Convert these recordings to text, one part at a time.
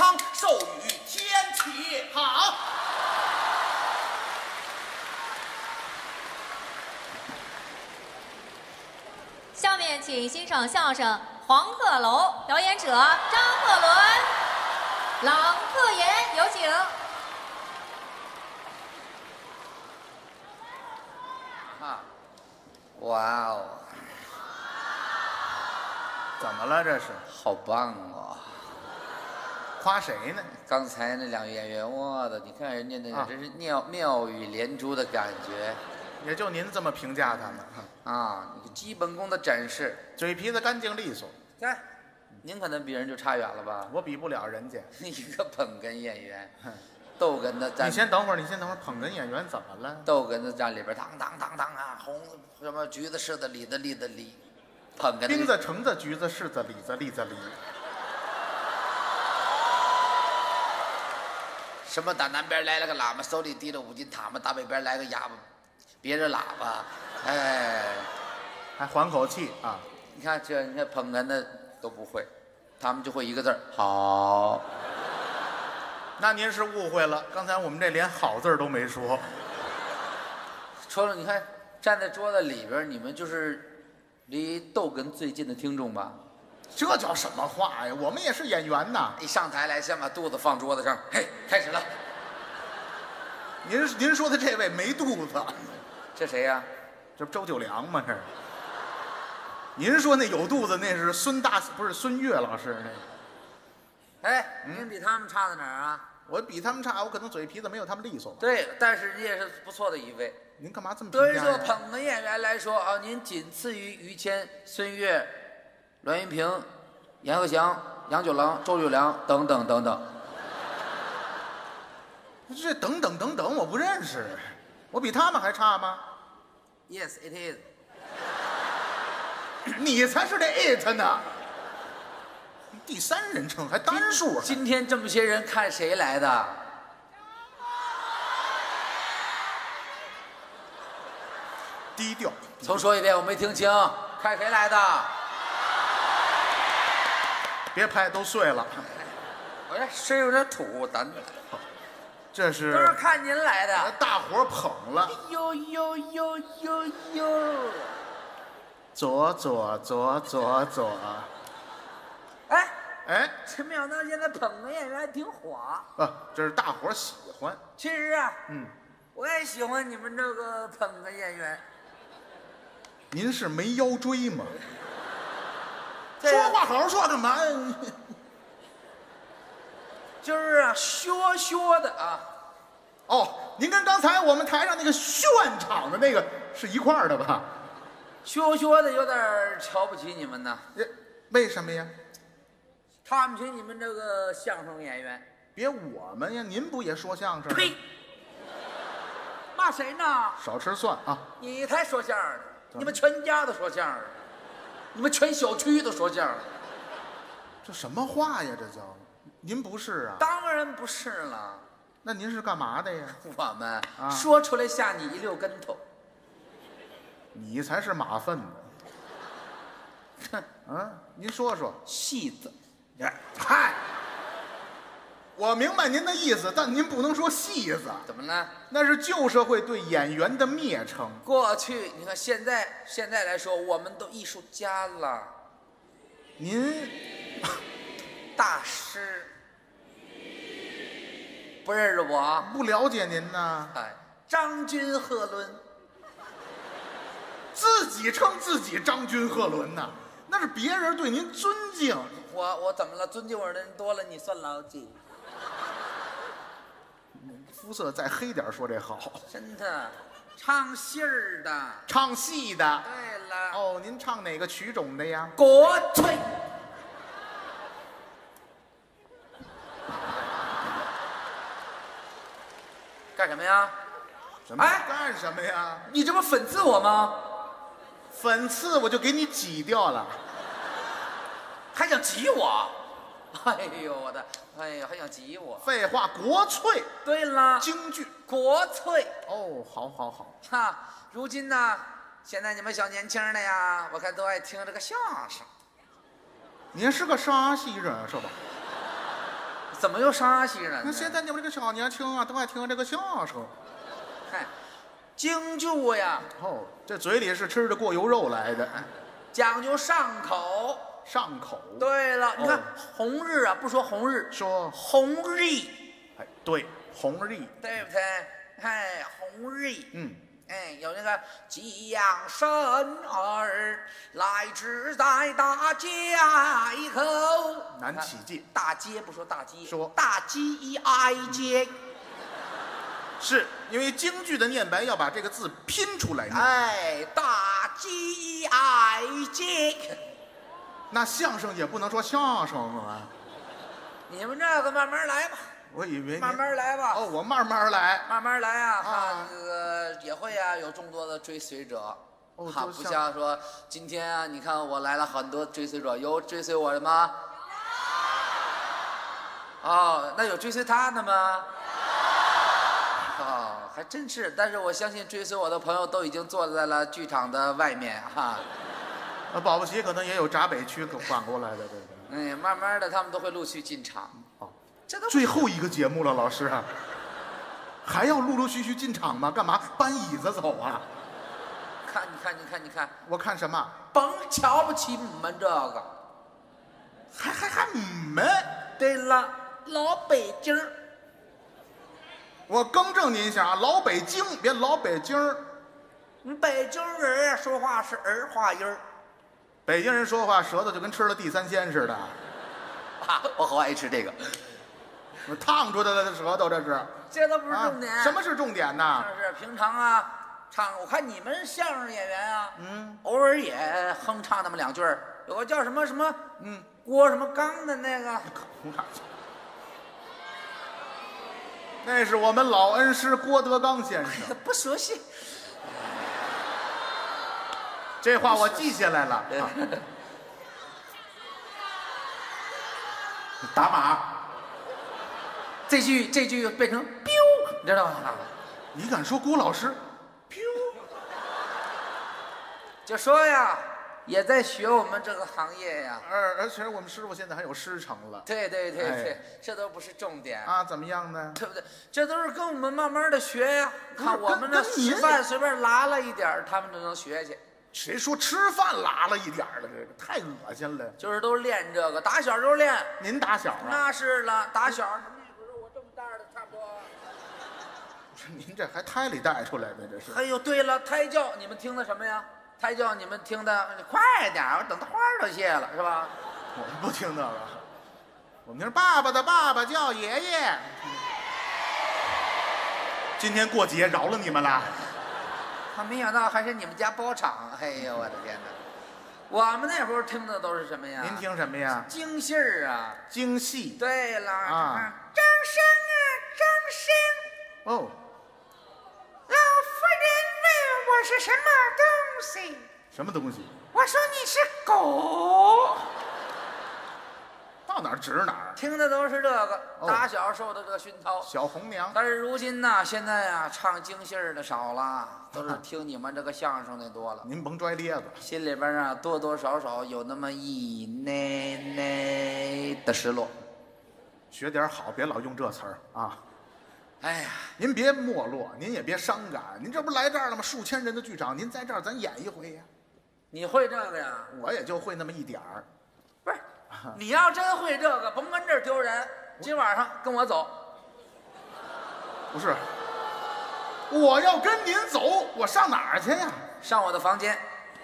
方授予天启。 好。 下面请欣赏相声《黄鹤楼》，表演者张鹤伦、郎鹤炎，有请。 啊，哇哦， 怎么了这是？ 好棒哦！ 夸谁呢？ 刚才那两个演员，我的，你看人家那个，真是妙语连珠的感觉。 也就您这么评价他们啊！你基本功的展示， 嘴皮子干净利索。 看，您可能比人就差远了吧？ 我比不了人家。 一个捧哏演员，逗哏的站。 你先等会儿，捧哏演员怎么了？ 逗哏的站里边，当当当当啊，红什么橘子柿子李子栗子梨，捧哏的。 冰子橙子橘子柿子李子栗子梨。 什么打南边来了个喇嘛，手里提着五斤塔嘛，打北边来个哑巴。别着喇叭，哎， 还缓口气啊！ 你看捧哏的都不会，他们就会一个字儿好。 那您是误会了，刚才我们这连好字都没说。 除了你看站在桌子里边，你们就是离逗哏最近的听众吧？ 这叫什么话呀？我们也是演员呐！ 一上台来，先把肚子放桌子上，嘿，开始了。 您说的这位没肚子。 这谁呀？ 这不周九良吗？这是。您说那有肚子那是不是孙越老师那？ 哎，您比他们差在哪儿啊？ 我比他们差，我可能嘴皮子没有他们利索。 对，但是你也是不错的一位。 您干嘛这么评价呀？ 对于说捧哏演员来说啊，您仅次于于谦、孙越、栾云平、阎鹤祥、杨九郎、周九良等等等等。 这等等，我不认识。我比他们还差吗 ？Yes, it is。 你才是这 it 呢。第三人称还单数。 今天这么些人看谁来的？ 低调。 重说一遍，我没听清。看谁来的？ 别拍，都碎了。 我这身有点土，掸着。 这是都是看您来的， 大伙捧了。 呦， 左。 哎，真没想到现在捧哏演员还挺火。 这是大伙喜欢。 其实啊，我也喜欢你们这个捧哏演员。 您是没腰椎吗？说话好好说干嘛呀？ 就是啊，说的啊。 哦，您跟刚才我们台上那个炫场的那个是一块儿的吧？ 说的有点瞧不起你们呢。 为什么呀？ 看不起你们这个相声演员。 别我们呀，您不也说相声？ 呸！骂谁呢？ 少吃蒜啊！ 你才说相声的，你们全家都说相声，你们全小区都说相声。 这什么话呀？这叫您不是啊？ 当然不是了。 那您是干嘛的呀？ 我们说出来吓你一溜跟头。 你才是马粪呢。您说说。 戏子。 嗨，我明白您的意思，但您不能说戏子。 怎么了？ 那是旧社会对演员的蔑称。 过去你看，现在来说，我们都艺术家了。 您大师不认识我？ 不了解您呢。 张君鹤伦， 自己称自己张君鹤伦呢，那是别人对您尊敬。 我怎么了？尊敬我的人多了，你算老几？ 肤色再黑点说这好。 真的，唱戏儿的， 唱戏的。 对了。 哦，您唱哪个曲种的呀？ 国粹。干什么呀？ 干什么呀？ 你这不讽刺我吗？ 讽刺我就给你挤掉了。 还想挤我？哎呦我的，哎呀，还想挤我？ 废话，国粹。 对了， 京剧国粹。 哦，好。 哈，如今呢，现在你们小年轻的呀，我看都爱听这个相声。 您是个山西人是吧？ 怎么又上戏了呢？ 那现在你们这个小年轻啊，都爱听这个相声。 嗨，京剧呀， 哦，这嘴里是吃着过油肉来的， 讲究上口。 上口。 对了，你看红日啊，不说红日， 说红日， 哎，对，红日， 对不对？哎，红日， 嗯， 有那个吉阳生儿来至在大街口， 难起劲。 大街不说大街， 说大街挨街。 是因为京剧的念白要把这个字拼出来念。 哎，大街挨街。 那相声也不能说相声啊。 你们这个慢慢来吧， 我以为慢慢来吧。 哦，我慢慢来。 慢慢来啊！ 啊这个也会啊，有众多的追随者。不哦就像像说今天啊，你看我来了很多追随者，有追随我的吗？哦，那有追随他的吗？哦，还真是。但是我相信追随我的朋友都已经坐在了剧场的外面哈。 保不齐可能也有闸北区赶过来的，对不对？ 慢慢的他们都会陆续进场。 哦， 这都最后一个节目了，老师啊，还要陆陆续续进场吗？干嘛搬椅子走啊？ 你看， 我看什么？ 甭瞧不起我们这个。 还们？ 对了，老北京儿。 我更正您一下啊，老北京，别老北京儿。 北京人说话是儿化音儿。 北京人说话舌头就跟吃了地三鲜似的， 我好爱吃这个， 我烫出来的舌头，这是。 这都不是重点。 什么是重点呢？ 是平常啊，唱我看你们相声演员啊，偶尔也哼唱那么两句儿。有个叫什么什么，郭什么刚的那个， 那是我们老恩师郭德纲先生。 不熟悉。 这话我记下来了。打码。 这句变成 biu， 你知道吗？ 你敢说郭老师？ 就说呀，也在学我们这个行业呀。 而且我们师傅现在还有师承了。 对，这都不是重点啊，怎么样呢？ 对不对？这都是跟我们慢慢的学呀。看我们这吃饭随便拉了一点，他们就能学去。 谁说吃饭拉了一点了？这个太恶心了。 就是都练这个，打小就练。 您打小啊？ 那是了，打小那会儿我这么大的差不多。 您这还胎里带出来的这是？ 哎呦，对了，胎教你们听的什么呀？胎教你们听的快点，我等它花儿都谢了，是吧？ 我们不听那个，我们听爸爸的爸爸叫爷爷。今天过节饶了你们了。 没想到还是你们家包场，哎呦我的天哪！我们那会儿听的都是什么呀？ 您听什么呀？ 京戏儿啊， 京戏。 对了啊， 张生啊，张生。 哦。 老夫人问我是什么东西？ 什么东西？ 我说你是狗。 到哪儿指哪儿。 听的都是这个，打小受的这个熏陶。 小红娘。 但是如今呢，现在啊，唱京戏儿的少了，都是听你们这个相声的多了。 您甭拽咧子， 心里边啊，多多少少有那么一的失落。 学点好，别老用这词儿啊。 哎呀， 您别没落，您也别伤感。您这不来这儿了吗？数千人的剧场，您在这儿咱演一回呀。 你会这个呀？ 我也就会那么一点儿。 不是，你要真会这个，甭跟这儿丢人。今晚上跟我走。 不是，我要跟您走，我上哪儿去呀？ 上我的房间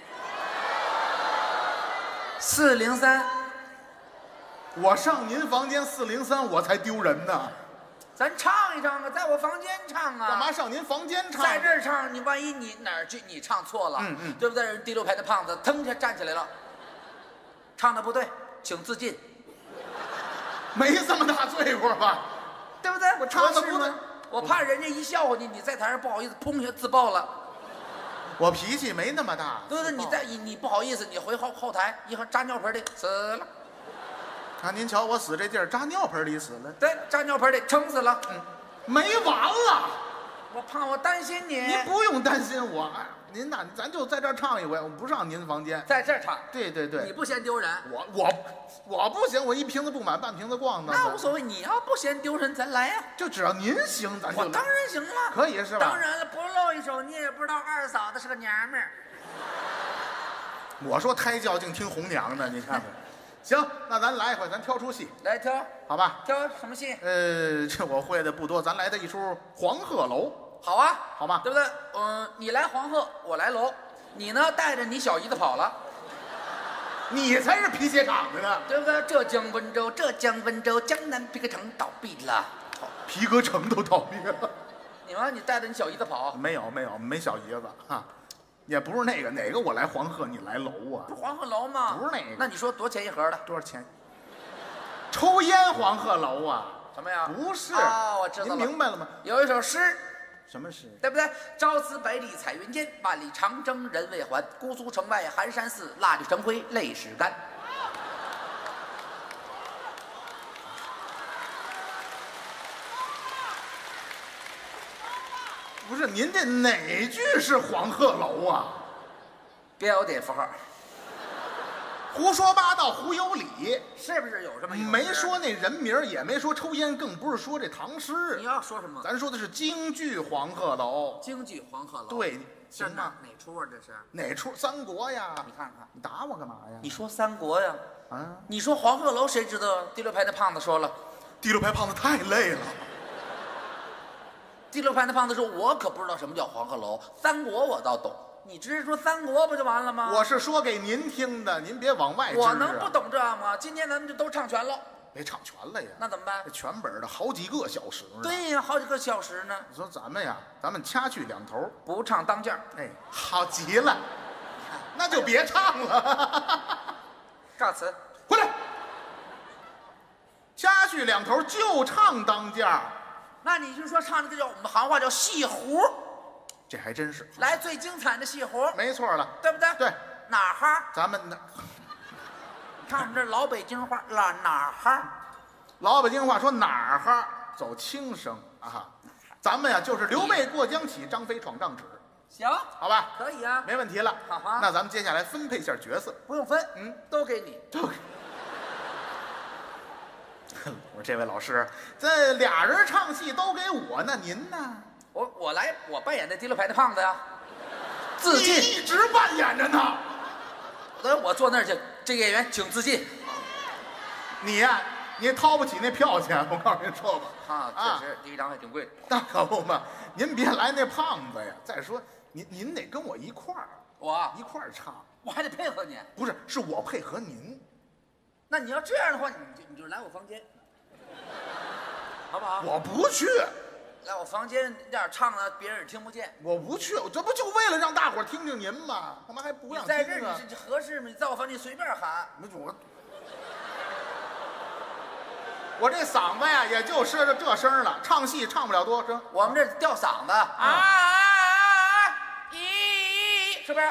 403。 我上您房间403，我才丢人呢。 咱唱一唱啊，在我房间唱啊。 干嘛上您房间唱？ 在这儿唱，你万一你哪儿去你唱错了，对不对？人第6排的胖子腾就站起来了，唱的不对，请自尽。 没这么大罪过吧？ 对不对？ 我唱的不对， 我怕人家一笑话你，你在台上不好意思，砰一下自爆了。 我脾气没那么大。 对对，你不好意思，你回后台一看扎尿盆里死了。 啊，您瞧我死这劲儿，扎尿盆里死了。 对，扎尿盆里撑死了。 没完了。 我怕我担心你。 您不用担心我，您呐，咱就在这儿唱一回，我不上您房间。 在这儿唱。 对对对， 你不嫌丢人？ 我不行，我一瓶子不满半瓶子逛的。 那无所谓，你要不嫌丢人，咱来呀。 就只要您行，咱就来。 我当然行了， 可以是吧？ 当然了，不露一手，你也不知道二嫂子是个娘们儿。 我说胎教净听红娘的，你看看。行，那咱来一回，咱挑出戏来挑， 好吧？ 挑什么戏？ 这我会的不多，咱来的一出《黄鹤楼》。 好啊， 好吧？ 对不对？你来黄鹤，我来楼，你呢带着你小姨子跑了， 你才是皮鞋厂的呢， 对不对？浙江温州，江南皮革城倒闭了， 皮革城都倒闭了。 你带着你小姨子跑？ 没有，没小姨子哈，也不是那个哪个我来黄鹤，你来楼啊？ 不是黄鹤楼吗？ 不是那个。 那你说多少钱一盒的？ 多少钱？抽烟黄鹤楼啊？ 什么呀？ 不是啊，我知道了。 您明白了吗？ 有一首诗。 什么诗？ 对不对？朝辞百里彩云间，万里长征人未还。姑苏城外寒山寺，蜡炬成灰泪始干。 不是，您这哪句是黄鹤楼啊？ 标点符号。 胡说八道，胡有理， 是不是有这么一首诗？ 没说那人名，也没说抽烟，更不是说这唐诗。 你要说什么？ 咱说的是京剧《黄鹤楼》。 京剧《黄鹤楼》。对， 行吗？ 哪出啊？这是哪出？三国呀！ 你看看， 你打我干嘛呀？ 你说三国呀？ 啊！ 你说黄鹤楼，谁知道？第六排那胖子说了， 第六排胖子太累了。 第六排那胖子说：“我可不知道什么叫黄鹤楼，三国我倒懂。”你直接说三国不就完了吗？ 我是说给您听的，您别往外支。 我能不懂这吗？今天咱们就都唱全了。 别唱全了呀。 那怎么办？ 全本的好几个小时呢。 对呀，好几个小时呢。 你说咱们掐去两头， 不唱当间儿。 哎，好极了，那就别唱了。 告辞， 回来。掐去两头就唱当间儿。 那你就说唱这个叫我们行话叫戏胡。 这还真是来最精彩的戏活， 没错了， 对不对？ 对， 哪哈？ 咱们那， 看我们这老北京话，哪哈？ 老北京话说哪哈，走轻声啊。咱们呀就是刘备过江起，张飞闯帐址。 行， 好吧， 可以啊， 没问题了。 好哈， 那咱们接下来分配一下角色， 不用分，都给你， 都给。我说这位老师，这俩人唱戏都给我，那您呢？ 我来，我扮演那第六排的胖子呀，自尽， 一直扮演着呢。 我坐那儿去，这个演员请自尽。 你呀，你掏不起那票钱，我告诉您说吧。 啊，确实第一张还挺贵。 那可不嘛，您别来那胖子呀。再说您得跟我一块儿， 我一块儿唱， 我还得配合你。 不是，是我配合您。 那你要这样的话，你就来我房间，好不好？ 我不去。 来我房间这样唱呢，别人也听不见。 我不去，这不就为了让大伙儿听听您吗？干嘛还不让听啊？ 在这儿你这合适吗？你在我房间随便喊。 我这嗓子呀，也就是这声了，唱戏唱不了多声。 我们这吊嗓子咦，是不是？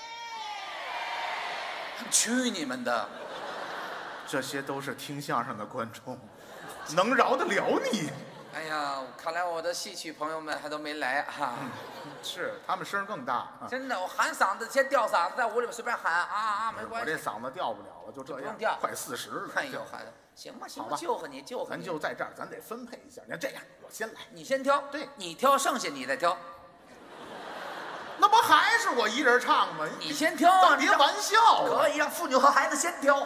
去你们的！ 这些都是听相声的观众，能饶得了你？ 哎呀，看来我的戏曲朋友们还都没来啊！ 是，他们声更大。 真的，我喊嗓子先吊嗓子，在屋里边随便喊没关系。 我这嗓子吊不了了，就这样。 不用吊， 快40了。 哎呦，孩子，行吧，救活你。 咱就在这儿，咱得分配一下。你看这样，我先来， 你先挑。 对， 你挑，剩下你再挑。 那不还是我一人唱吗？ 你先挑啊！ 别玩笑。 可以让妇女和孩子先挑。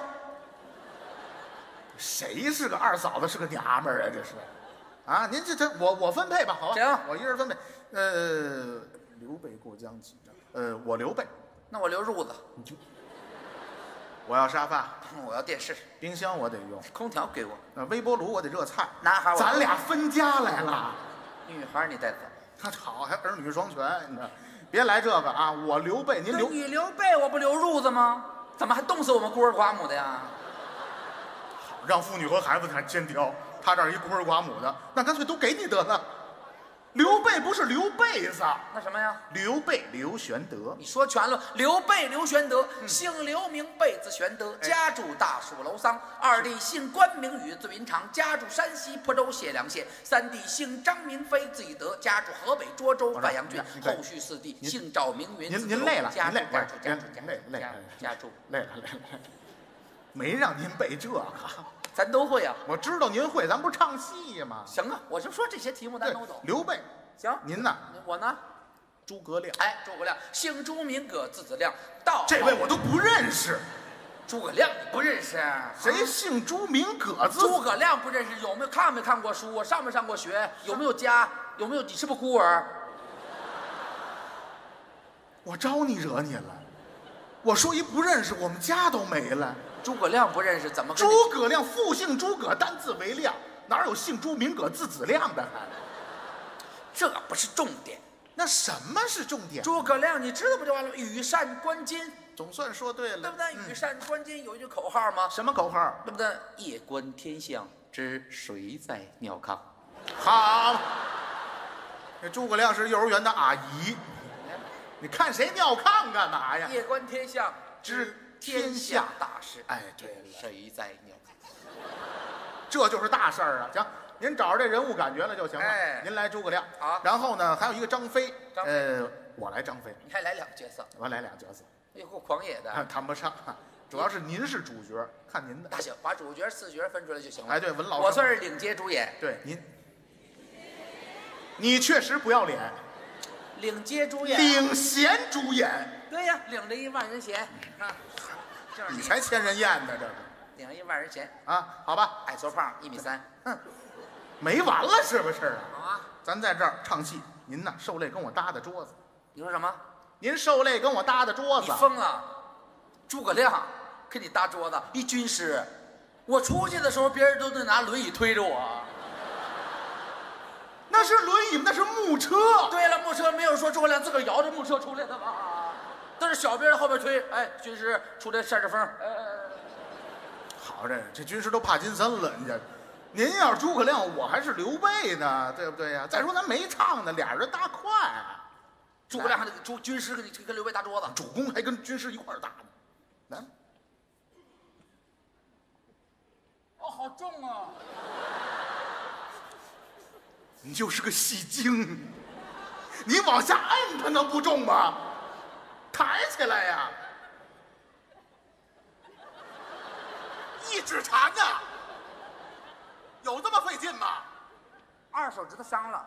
谁是个二嫂子，是个娘们儿啊？这是。啊，您这我分配吧，好吧？ 行， 我一人分配。刘备过江起，我刘备。 那我留褥子。 我要沙发， 我要电视， 冰箱我得用， 空调给我。 微波炉我得热菜。 男孩， 咱俩分家来了。 女孩你带走。 他好，还儿女双全，你知道？别来这个啊！我刘备，您留。 你刘备，我不留褥子吗？怎么还冻死我们孤儿寡母的呀？ 好，让妇女和孩子先挑。他这儿一孤儿寡母的，那干脆都给你得了。 刘备不是刘备子， 那什么呀？ 刘备刘玄德。 你说全了，刘备刘玄德，姓刘名备，字玄德，家住大树楼桑。二弟姓关名羽，字云长，家住山西蒲州解良县。三弟姓张名飞，字翼德，家住河北涿州范阳郡。后续四弟姓赵名云。 您累了， 家住家住累了，没让您背这个。 咱都会啊！ 我知道您会，咱不是唱戏吗？ 行啊，我就说这些题目咱都懂。 刘备， 行， 您呢？ 我呢？ 诸葛亮。 哎，诸葛亮，姓朱名葛，字子亮。到这位我都不认识。 诸葛亮你不认识？ 谁姓朱名葛字？ 诸葛亮不认识？有没有看没看过书？上没上过学？有没有家？有没有？你是不是孤儿？ 我招你惹你了？我说一不认识，我们家都没了。 诸葛亮不认识，怎么？ 诸葛亮，复姓诸葛，单字为亮，哪有姓朱名葛字子亮的？ 这不是重点。 那什么是重点？ 诸葛亮，你知道不就完了？羽扇纶巾， 总算说对了， 对不对？羽扇纶巾有一句口号吗？ 什么口号？ 对不对？夜观天象，知谁在尿炕。 好，这诸葛亮是幼儿园的阿姨，你看谁尿炕干嘛呀？ 夜观天象，知天下大事。 哎，对了， 谁在尿炕？ 这就是大事儿啊！行，您找着这人物感觉了就行了。 哎， 您来诸葛亮。 好， 然后呢，还有一个张飞。 张飞， 我来张飞。 你还来两个角色？ 我来俩角色。 哎呦，够狂野的。 谈不上，主要是您是主角，看您的。 那行，把主角四角分出来就行了。 哎，对，文老师， 我算是领接主演。 对您，你确实不要脸。 领接主演， 领衔主演。 对呀，领着1万人钱啊！ 你才千人宴呢，这是。 领1万人钱啊，好吧。 矮矬胖1米3，哼， 没完了是不是啊？ 啊， 咱在这儿唱戏，您呢受累跟我搭的桌子。 你说什么？ 您受累跟我搭的桌子。 你疯了？诸葛亮跟你搭桌子，一军师，我出去的时候别人都得拿轮椅推着我。 那是轮椅，那是木车。 对了，木车没有说诸葛亮自个儿摇着木车出来的吧？都是小兵在后边推。哎，军师出来扇着风。 好，这军师都帕金森了，您要是诸葛亮，我还是刘备呢，对不对呀？再说咱没唱呢，俩人搭快。 诸葛亮还得军师跟刘备搭桌子， 主公还跟军师一块儿搭呢。来， 哦，好重啊！ 你就是个戏精，你往下摁，它能不重吗？抬起来呀！一指禅呐，有这么费劲吗 ？2手指头伤了。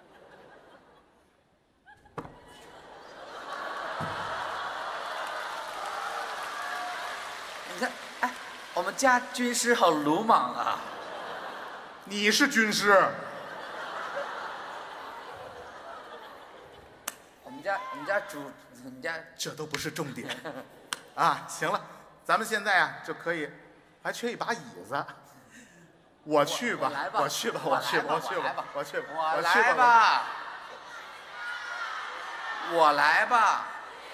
你看，哎，我们家军师好鲁莽啊！ 你是军师。 我们家这都不是重点啊！行了，咱们现在啊就可以，还缺一把椅子，我去吧，我去吧，我去吧， 我来吧，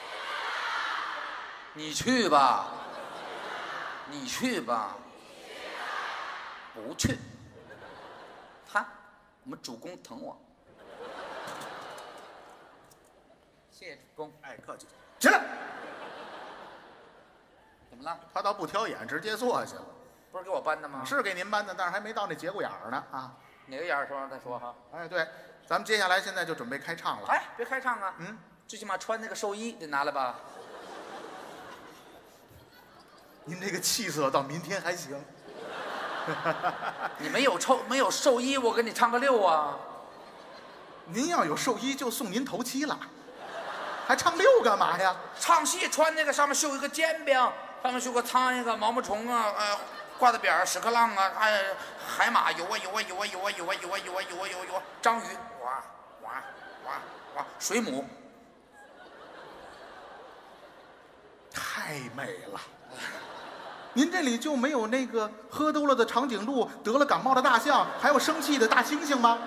你去吧，你去吧，不去，他，我们主公疼我。谢谢主公， 哎，客气。起来。 怎么了？ 他倒不挑眼，直接坐下了。 不是给我搬的吗？ 是给您搬的，但是还没到那节骨眼儿呢啊。 哪个眼儿说再说哈？ 哎，对，咱们接下来现在就准备开唱了。 哎，别开唱啊！最起码穿那个寿衣得拿来吧。 您这个气色到明天还行。 你没有寿衣，我给你唱个6啊。 您要有寿衣，就送您头七了。还唱6干嘛呀？ 唱戏穿那个上面绣一个煎饼，上面绣个苍蝇啊、毛毛虫啊，挂在边儿屎壳郎啊，海马游啊，章鱼哇哇哇哇，水母， 太美了。您这里就没有那个喝多了的长颈鹿、得了感冒的大象，还有生气的大猩猩吗？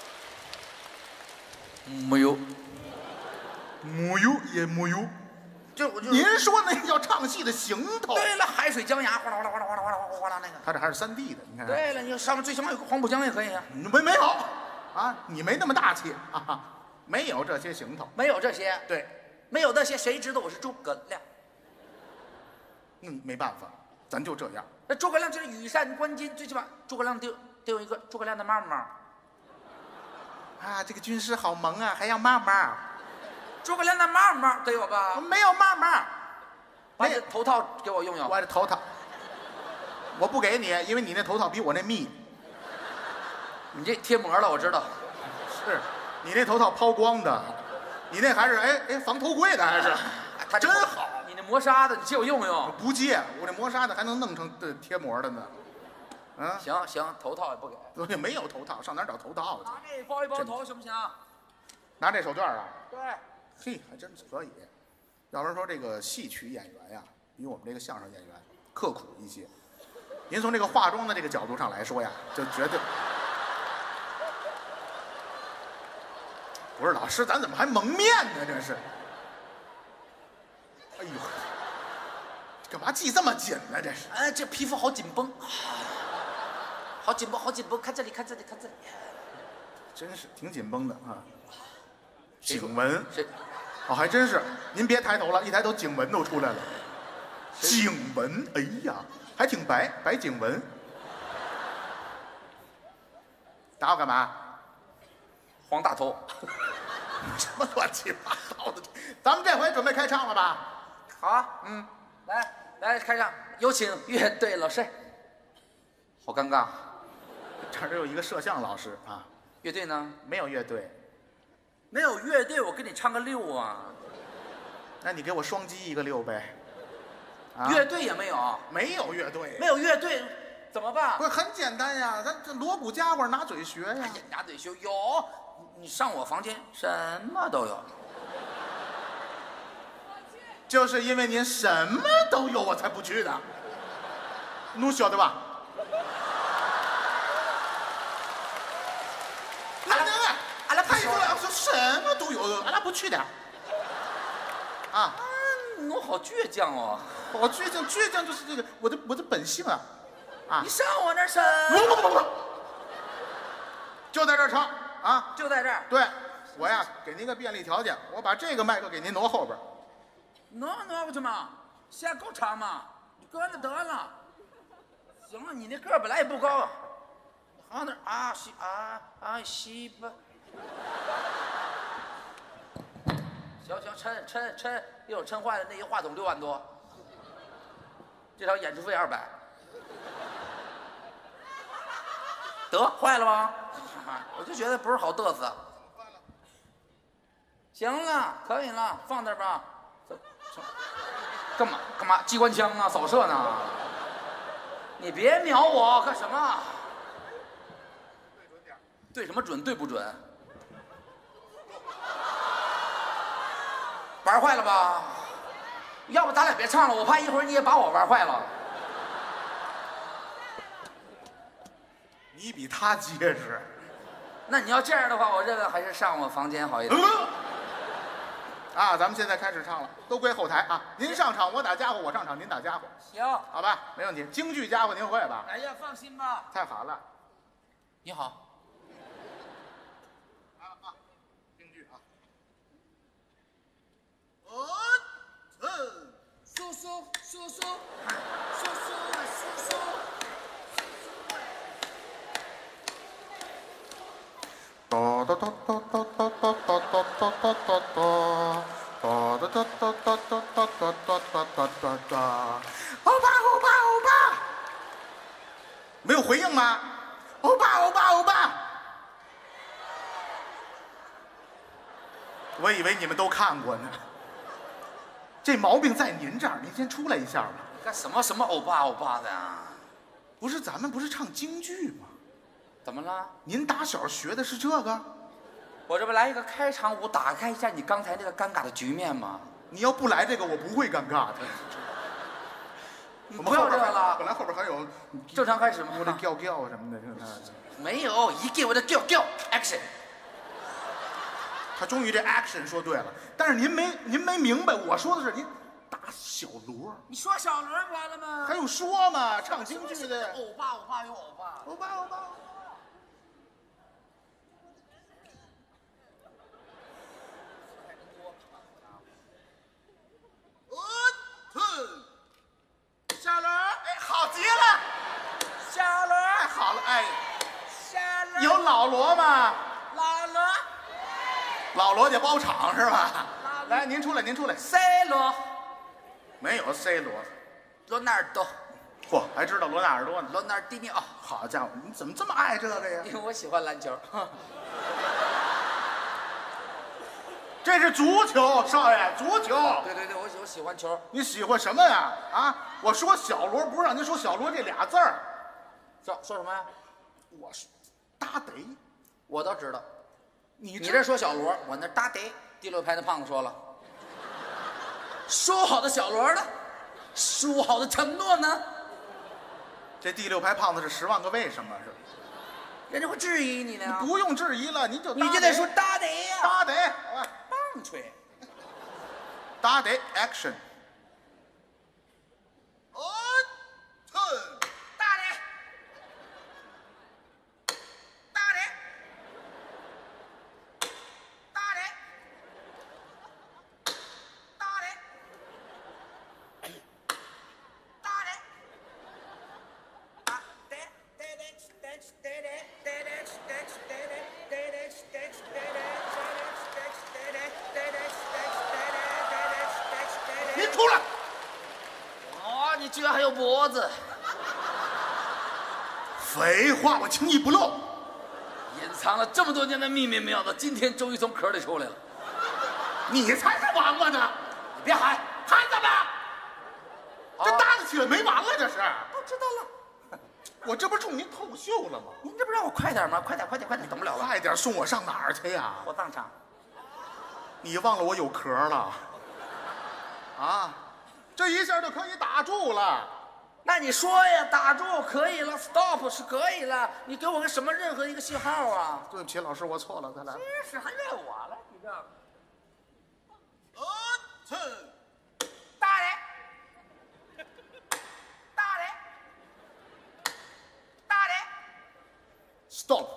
没有， 没有也没有。 您说那叫唱戏的行头。 对了，海水江崖，哗啦哗啦哗啦哗啦哗啦哗啦那个。 他这还是3D 的，你看。 对了，你上面最起码有个黄浦江也可以啊。 没有啊，你没那么大气啊，没有这些行头。 没有这些， 对， 没有这些，谁知道我是诸葛亮？ 没办法，咱就这样。 那诸葛亮就是羽扇纶巾，最起码诸葛亮得有一个诸葛亮的帽帽。 啊，这个军师好萌啊，还要帽帽。 诸葛亮的帽帽得有吧？ 没有帽帽， 把你头套给我用用。 我这头套，我不给你，因为你那头套比我那密。 你这贴膜了，我知道。 是，你那头套抛光的，你那还是防头盔的，还是。 他真好。 你那磨砂的，你借我用用。 不借，我这磨砂的还能弄成贴膜的呢。啊， 行，头套也不给。 对，没有头套，上哪儿找头套去？ 拿这包一包头行不行？ 拿这手绢啊？ 对。 嘿，还真是可以。要不然说这个戏曲演员呀，比我们这个相声演员刻苦一些。您从这个化妆的这个角度上来说呀，就绝对不是老师，咱怎么还蒙面呢？这是。哎呦，干嘛系这么紧呢？这是。 这皮肤好紧绷，好紧绷，好紧绷。看这里，看这里，看这里。 真是挺紧绷的啊。颈纹。 谁？ 哦，还真是。您别抬头了，一抬头颈纹都出来了。颈纹，哎呀，还挺白，白颈纹。打我干嘛？ 黄大头。 什么乱七八糟的？咱们这回准备开唱了吧？ 好啊，来开唱，有请乐队老师。好尴尬。 这儿有一个摄像老师啊。 乐队呢？ 没有乐队。 没有乐队，我给你唱个6啊。 那你给我双击一个6呗。啊、 乐队也没有。 没有乐队。 没有乐队，怎么办？ 不是很简单呀，咱这锣鼓家伙拿嘴学呀。 哎呀，拿嘴学有。你上我房间，什么都有。 就是因为您什么都有，我才不去的。侬晓得吧？ 阿拉他一说说什么都有，阿拉不去的。啊， 我好倔强哦。 好倔强，倔强就是这个我的本性啊。啊， 你上我那儿什不，就在这儿唱啊， 就在这儿。 对，我呀给您个便利条件，我把这个麦克给您挪后边。 挪过去嘛，线够长嘛，你搁那得了。行了，你那个本来也不高，好那西吧。行，抻，一会儿抻坏了，那一话筒6万多，这场演出费200。得坏了吗？我就觉得不是好嘚瑟。行了，可以了，放那儿吧。干嘛？机关枪啊，扫射呢？你别瞄我干什么？ 对准点。 对什么准？对不准？玩坏了吧？要不咱俩别唱了，我怕一会儿你也把我玩坏了。 你比他结实。 那你要这样的话，我认为还是上我房间好一点。 啊，咱们现在开始唱了，都归后台啊。您上场，我打家伙；我上场，您打家伙。 行， 好吧，没问题。京剧家伙您会吧？ 哎呀，放心吧。 太好了。 你好。 京剧啊。 叔叔。 哒哒哒哒哒哒哒哒哒哒哒哒哒。哒哒哒哒哒哒哒哒哒哒哒哒。欧巴！没有回应吗？欧巴！我以为你们都看过呢。这毛病在您这儿，您先出来一下吧。 干什么欧巴的呀？ 不是，咱们不是唱京剧吗？ 怎么了？ 您打小学的是这个？ 我这不来一个开场舞，打开一下你刚才那个尴尬的局面吗？ 你要不来这个，我不会尴尬的。 不要这个了。 本来后边还有正常开始吗？ 我的叫什么的， 没有，一给我的叫 action。 他终于这 action 说对了，但是您没明白，我说的是打小锣。 你说小锣不完了吗？ 还有说吗？唱京剧的。 欧巴，欧巴有欧巴。 欧巴，欧巴。 小锣， 哎，好极了。 小锣， 太好了，哎， 小锣有老锣吗？ 老锣， 老罗家包场是吧？来，您出来，您出来。 C 罗， 没有 C 罗， 罗纳尔多， 嚯，还知道罗纳尔多呢。 罗纳尔迪尼奥。 好家伙，你怎么这么爱这个呀？ 因为我喜欢篮球。 这是足球，少爷，足球。 对对对，我喜欢球。 你喜欢什么呀？啊，我说小罗，不是让您说小罗这俩字儿。 说什么呀？ 我说搭得， 我倒知道。 你这说小罗，我那搭得。第六排那胖子说了，说好的小罗呢？说好的承诺呢？ 这第六排胖子是10万个为什么是吧？ 人家会质疑你呢。 不用质疑了，您就你就得说搭得呀， 搭得， 棒槌， 搭得 action。您出来！ 哦，你居然还有脖子！ 废话，我轻易不露。 隐藏了这么多年的秘密妙道，今天终于从壳里出来了。 你才是王八呢！ 你别喊， 喊怎么？这搭得起来没完了，这是。 我知道了， 我这不是冲您透秀了吗？ 您这不让我快点吗？快点，等不了了。 快点送我上哪儿去呀？ 我当场。 你忘了我有壳了？啊，这一下就可以打住了。 那你说呀，打住可以了 ，stop 是可以了。你给我个什么任何一个信号啊？ 对不起，老师，我错了，再来。 真是还怨我了，你这。大人，大人，大人 ，stop。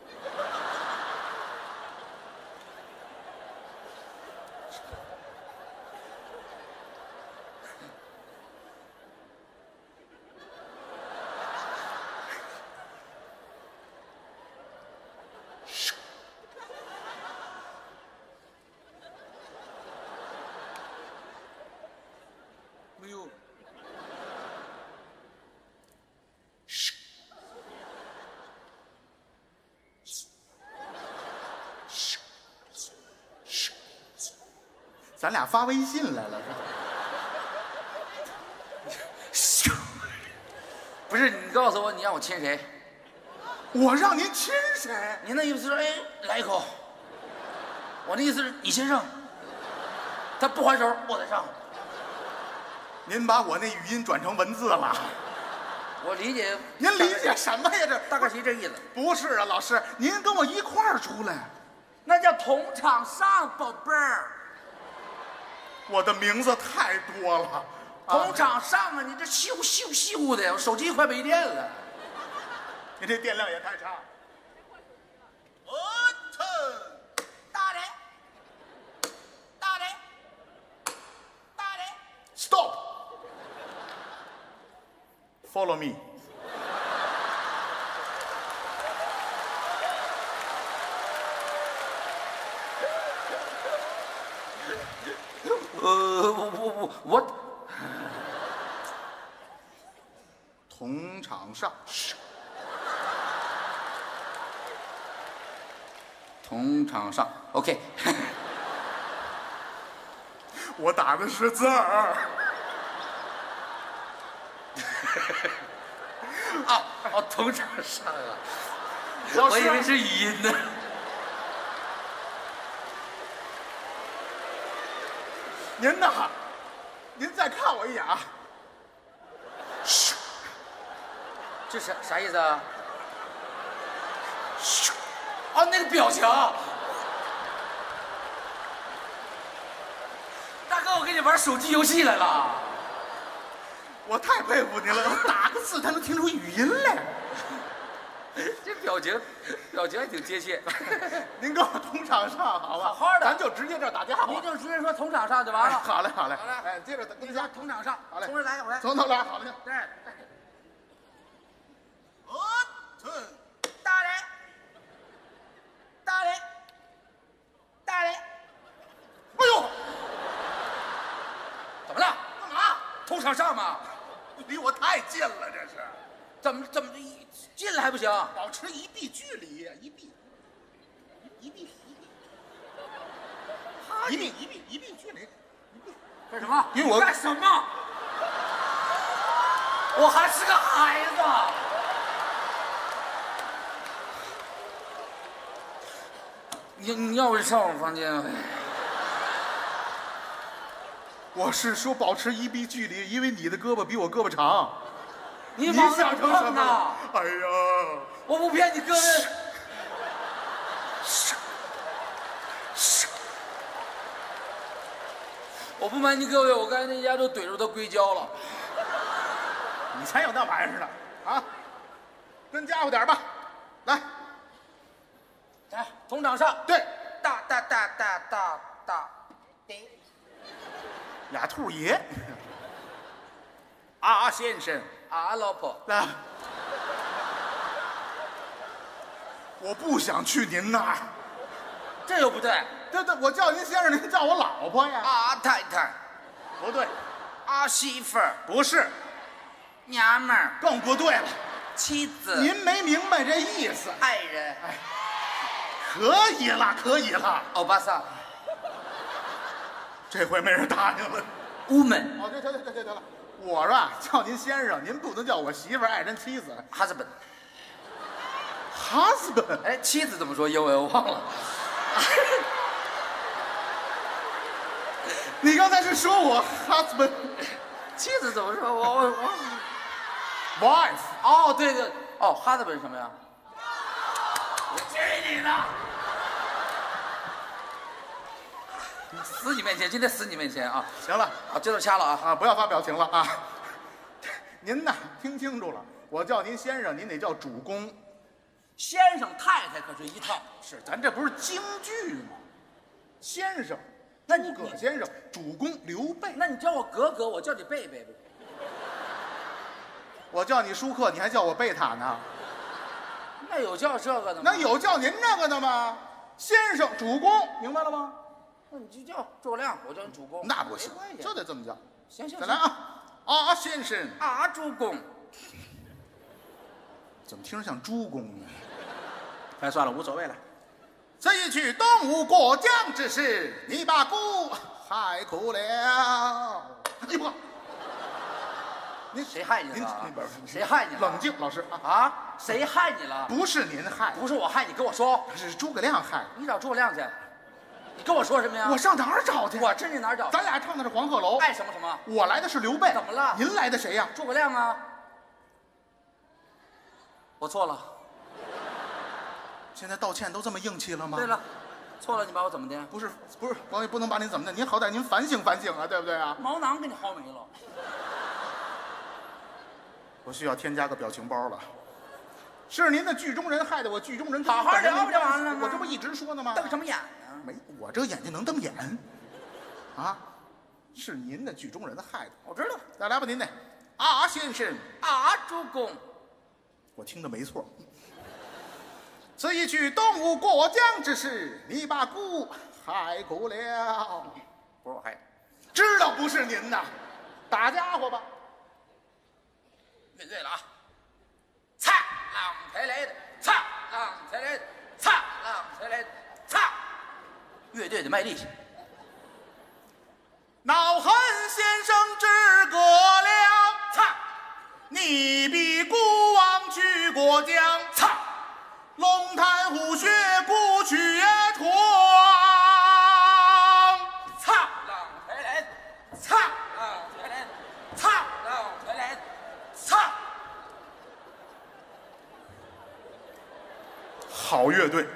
没有。 咱俩发微信来了， 是不是你告诉我你让我亲谁？ 我让您亲谁？ 您那意思是哎来一口，我那意思是你先上，他不还手我再上。 您把我那语音转成文字了。 我理解。 您理解什么呀？这大概是这意思。 不是啊，老师，您跟我一块儿出来。 那叫同场上，宝贝儿。 我的名字太多了。 同场上啊！你这咻咻咻的，我手机快没电了。 您这电量也太差。 大人，大人，大人 ，stop。Follow me。 我同场上， 同场上 ，OK。 我打的是字儿。 哦，同场上啊！ 老师， 我以为是语音呢。 您呐，您再看我一眼啊！ 这啥意思啊？哦，那个表情。大哥， 我给你玩手机游戏来了。 我太佩服您了，打个字他能听出语音来。 这表情还挺贴切。 您跟我同场上，好吧？ 好好的咱就直接这儿打电话。 您就直接说同场上就完了。 好嘞，好嘞， 好嘞哎，接着跟你家说同场上， 好嘞从这来一回。 从头来，好嘞。 对， 寸， 大人，大人，大人， 哎呦， 怎么了？ 干嘛？ 同场上嘛？ 离我太近了，这是。 怎么进来还不行？ 保持一臂距离，一臂距离。 干什么？ 因为我干什么？我还是个孩子。你要不上我房间？ 我是说保持一臂距离，因为你的胳膊比我胳膊长。 你你想成什么呢？ 哎呀， 我不骗你，哥们。我不瞒你各位，我刚才那家都怼着他硅胶了。 你才有那玩意儿呢啊！跟家伙点吧，来， 来，同场上， 对， 大， 俩兔爷。啊，先生， 啊，老婆， 来，我不想去您那儿。 这又不对。 对，我叫您先生，您叫我老婆呀。 啊，太太， 不对， 啊，媳妇儿， 不是， 娘们儿， 更不对了。 妻子， 您没明白这意思。 爱人， 可以了，可以了， 欧巴桑这回没人答应了。 ，woman， 哦，对了，我是吧，叫您先生，您不能叫我媳妇儿、爱人、妻子。 husband， husband， 哎，妻子怎么说英文？我忘了。 你刚才是说我 husband， 妻子怎么说？我 wife， 哦，对，哦 ，husband 什么呀？我去你的！死你面前，今天死你面前啊！ 行了啊，这段掐了啊！ 啊，不要发表情了啊。您呐，听清楚了，我叫您先生，您得叫主公。 先生太太可是一套。 是，咱这不是京剧吗？先生， 那你诸葛先生，主公刘备。 那你叫我格格，我叫你贝贝呗。 我叫你舒克，你还叫我贝塔呢？ 那有叫这个的吗？ 那有叫您这个的吗？先生，主公，明白了吗？ 那你就叫诸葛亮，我叫你主公。 那不行没关，系就得这么叫。 行， 再来啊！啊，先生， 啊，主公。 怎么听着像猪公呢？哎，算了，无所谓了。这一曲东吴过江之事，你把姑害苦了。哎呦，您谁害你您了？ 不是谁害你了？ 冷静，老师啊， 啊！谁害你了？ 不是您害， 不是我害你，跟我说。 是诸葛亮害。 你找诸葛亮去。你跟我说什么呀？ 我上哪儿找去？ 我知你哪儿找？ 咱俩唱的是黄鹤楼， 爱什么什么？ 我来的是刘备。 怎么了您来的谁呀？ 诸葛亮啊！我错了。 现在道歉都这么硬气了吗？ 对了，错了，你把我怎么的？ 不是，王爷不能把您怎么的，您好歹您反省反省啊，对不对啊？ 毛囊给你薅没了。 我需要添加个表情包了。是您的剧中人害得我剧中人好好聊不就完了吗我这不一直说呢吗？ 瞪什么眼呢？ 没，我这眼睛能瞪眼啊！是您的剧中人害的。 我知道。 再来吧，您得啊，先生， 啊，主公。 我听的没错。此一曲东吴过江之事，你把姑害苦了。 不是我害。 知道不是您呐，打家伙吧。 乐队了啊！擦，浪才来的，擦，浪才来的，擦，浪才来的，擦。乐队得卖力气。 恼恨先生之葛亮， 擦， 你比孤王去过江， 擦， 龙潭虎穴孤去闯。 擦，浪才来的，擦，浪才来的，擦，浪才来的，擦。 好乐队。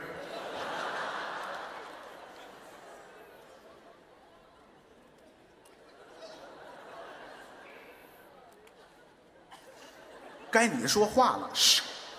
该你说话了。嘘。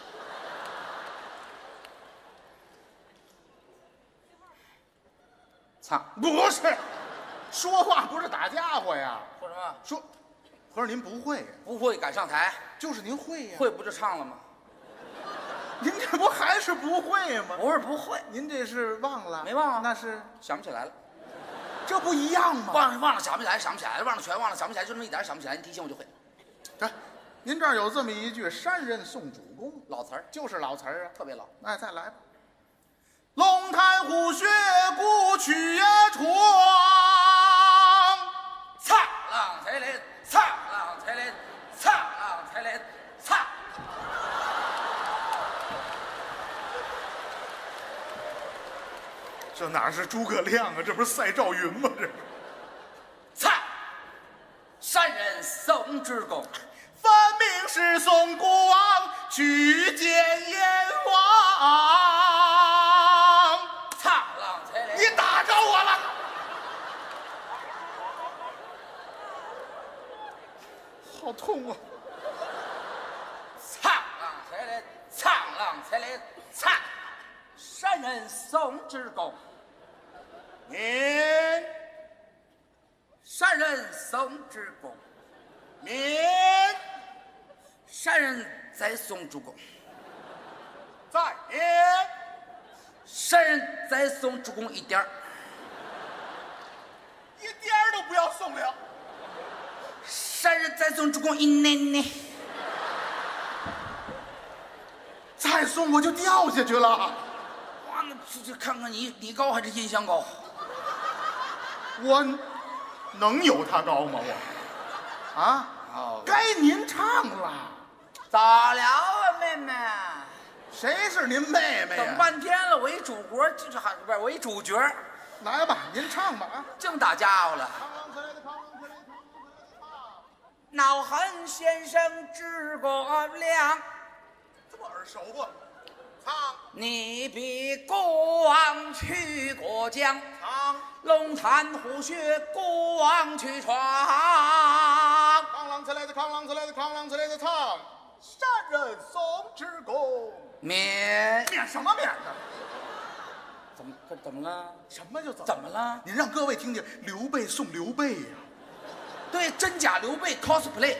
操， 不是，说话不是打家伙呀。 说什么？ 说，合着您不会呀？ 不会敢上台， 就是您会呀。 会不就唱了吗？ 您这不还是不会吗？ 不是不会， 您这是忘了？ 没忘啊， 那是想不起来了。 这不一样吗？ 忘了想不起来，想不起来了，忘了全忘了，想不起来，就那么一点想不起来。你提醒我就会。 这，您这儿有这么一句“山人送主公”， 老词儿， 就是老词儿啊， 特别老。 哎，再来吧。龙潭虎穴古曲床， 唱浪才来，唱浪才来，唱浪才来，唱。 这哪是诸葛亮啊？这不是赛赵云吗？这是。 唱，山人送之公， 分明是送孤王去见燕王。 唱浪才来， 你打着我了！好痛啊！ 唱浪才来，唱浪才来，唱。山人送之公， 您山人送之公， 您山人再送主公， 在您山人再送主公一点儿， 一点儿都不要送了。 山人再送主公一奶奶， 再送我就掉下去了。 哇，那这看看你高还是音箱高？ 我能有他高吗？我啊， 哦， 该您唱了。 咋了啊，妹妹？ 谁是您妹妹等呀？ 半天了，我一主角，这还不是我一主角， 来吧，您唱吧啊！ 净打家伙了。恼恨先生治国良， 这么耳熟啊！唱你比国王去过江， 唱， 龙潭虎穴国王去闯。 扛啷起来的，扛啷起来的，扛啷起来的唱。山人送之公， 免免什么免呢？ 怎么了？ 什么就怎么了？ 您让各位听听，刘备送刘备呀、 对，真假刘备 cosplay，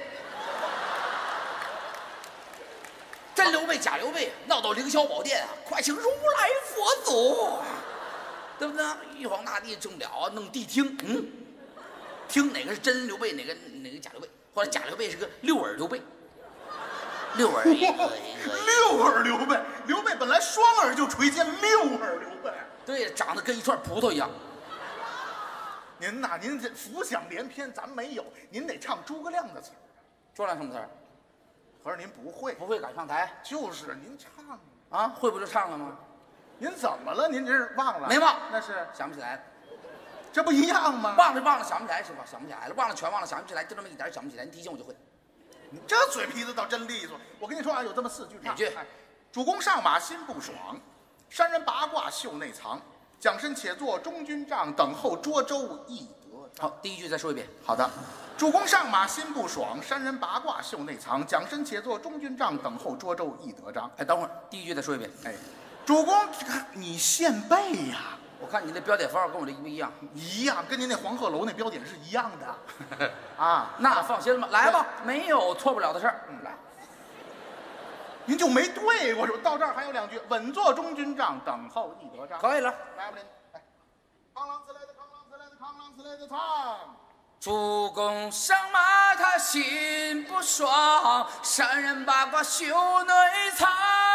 真刘备假刘备，闹到凌霄宝殿啊！快请如来佛祖，对不对？玉皇大帝正了啊，弄谛听，听哪个是真刘备，哪个假刘备，或者假刘备是个六耳刘备，六耳一个。 六耳刘备，刘备本来双耳就垂肩，六耳刘备。 对，长得跟一串葡萄一样。 您呐，您这浮想联翩，咱没有，您得唱诸葛亮的词儿。 说亮什么词儿？ 可是您不会， 不会敢上台就是您唱， 啊？会不就唱了吗？ 您怎么了？您这是忘了？ 没忘， 那是想不起来了。 这不一样吗？ 忘了，想不起来是吧？想不起来了，忘了全忘了，想不起来，就这么一点想不起来。你提醒我就会。 你这嘴皮子倒真利索。我跟你说啊，有这么4句唱。 哪句？ 哎，主公上马心不爽，山人八卦袖内藏，将身且坐中军帐，等候涿州易得章。 好，第一句再说一遍。 好的，主公上马心不爽，山人八卦袖内藏，将身且坐中军帐，等候涿州易得章。 哎，等会儿，第一句再说一遍。 哎，主公，你现背呀？ 我看你那标点符号跟我这一不一样？ 一样，跟您那黄鹤楼那标点是一样的。啊， 那放心吧，来吧，没有错不了的事儿。来， 您就没对过，说到这儿还有2句，稳坐中军帐，等候易得章。 可以了。 来吧，您，来，扛啷呲来的，扛啷呲来的，扛啷呲来的唱。 主公上马他心不爽，山人八卦袖内藏，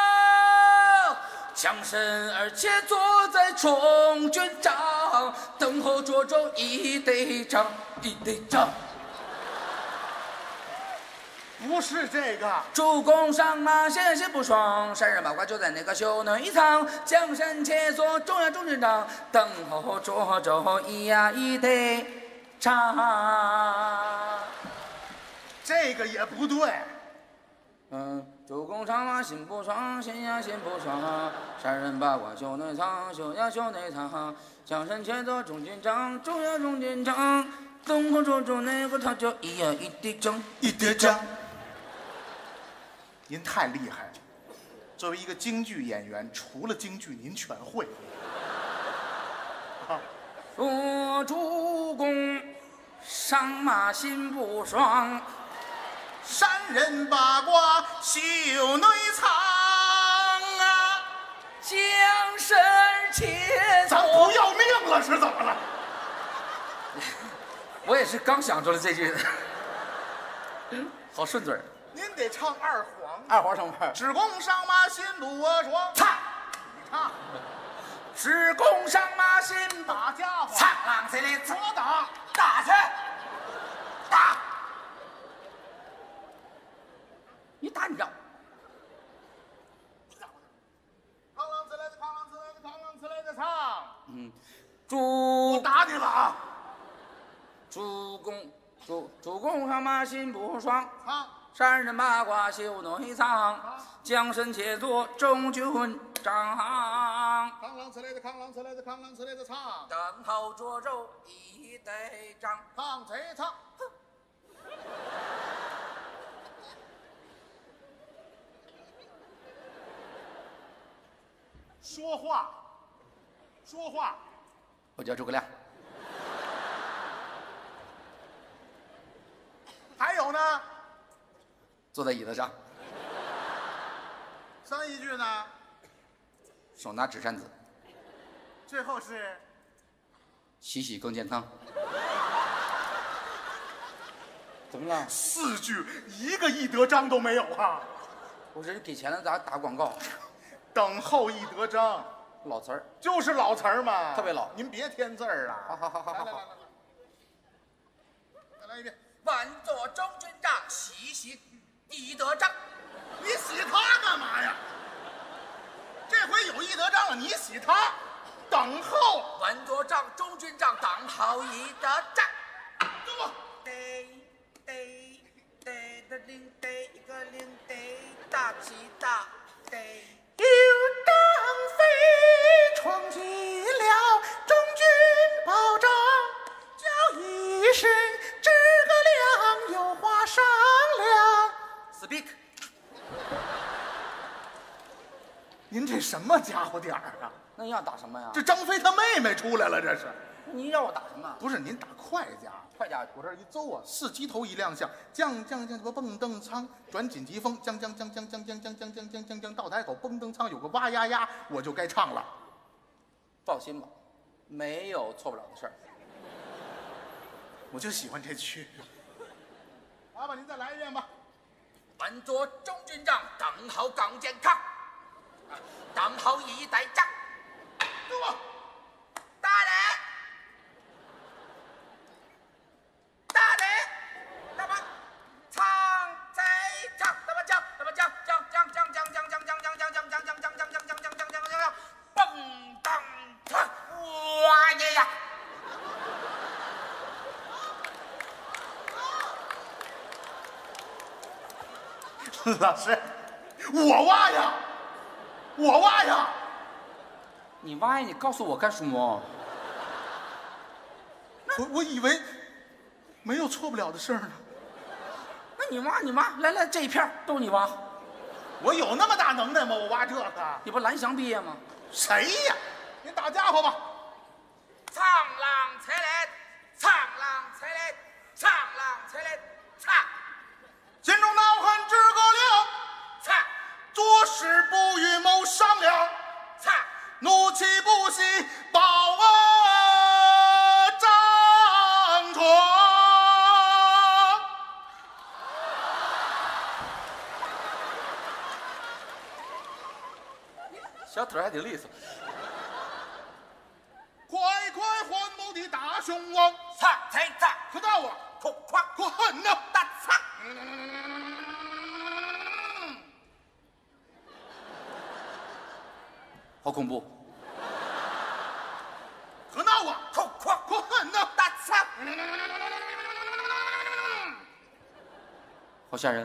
将身而且坐在中军帐，等候涿州易得章，易得章。 不是这个， 主公上马心不爽，山人八卦就在那个袖内藏，将身且坐中军帐，等候涿州易得章。 这个也不对。 主公上马心不爽，心不爽，山人八卦袖内藏，袖内藏，将身且坐中军帐，中军帐，等候涿州那个他叫易得章， 易得章。 您太厉害了。作为一个京剧演员，除了京剧您全会。 说主公上马心不爽， 山人八卦绣内藏啊， 将身且咱不要命了是怎么了？ 我也是刚想出来这句的，好顺嘴儿。 您得唱二黄， 二黄什么玩意儿？ 只供上马心不爽。 唱， 你唱， 只供上马心不打家伙， 唱浪谁来左打， 打去，打！你打你让。 扛啷呲来的，扛啷呲来的，扛啷呲来的唱。我主打你了啊！ 主公上马心不爽。 唱。 山人八卦绣内藏，将身且作中军长。 扛啷呲来的，扛啷呲来的，扛啷呲来的唱。 等候着肉一对仗， 唱谁唱？说话，说话。 我叫诸葛亮。 还有呢？ 坐在椅子上， 三一句呢？ 手拿纸扇子， 最后是洗洗更健康。怎么了？ 四句，一个易德章都没有啊！ 我这是给钱了，咋打广告？ 等候易德章， 老词儿， 就是老词儿嘛， 特别老。 您别添字儿了。 好。 再来一遍。 稳坐中军帐，洗洗易德章。 你洗他干嘛呀？这回有易德章了，你洗他，等候。 稳坐帐，中军帐，等候易德章。 坐。 得的铃，得一个铃，得大起大得。 有张飞闯进了中军宝帐，叫一声诸葛亮有话商量。 Speak。 您这什么家伙点儿啊？ 那你要打什么呀？ 这张飞他妹妹出来了，这是？ 你让我打什么？ 不是您打快家？ 快家， 我这儿一奏啊，四鸡头一亮相，将什么蹦蹬仓，转紧急风，将到台口蹦蹬仓有个哇呀呀，我就该唱了。 放心吧，没有错不了的事儿。 我就喜欢这曲。来吧，您再来一遍吧。 稳坐中军帐，等候更健康。等候一代仗。 坐。 大人。 老师，我挖呀，我挖呀！ 你挖呀？你告诉我干什么？ 我以为没有错不了的事儿呢。 那你挖，你挖，来，这一片都你挖。 我有那么大能耐吗？我挖这个？ 你不蓝翔毕业吗？ 谁呀？您打家伙吧！ 唱郎才来，唱郎才来，唱郎才来，唱。 心中恼恨诸葛亮， 唱； 做事不与谋商量， 唱； 怒气不息报张床。 小腿还挺利索。 快还谋的大雄王， 唱才唱， 可到啊！ 快可恨呐！ 大唱。 好恐怖！ 可闹啊！ 快可恨呐！ 大唱。 好吓人！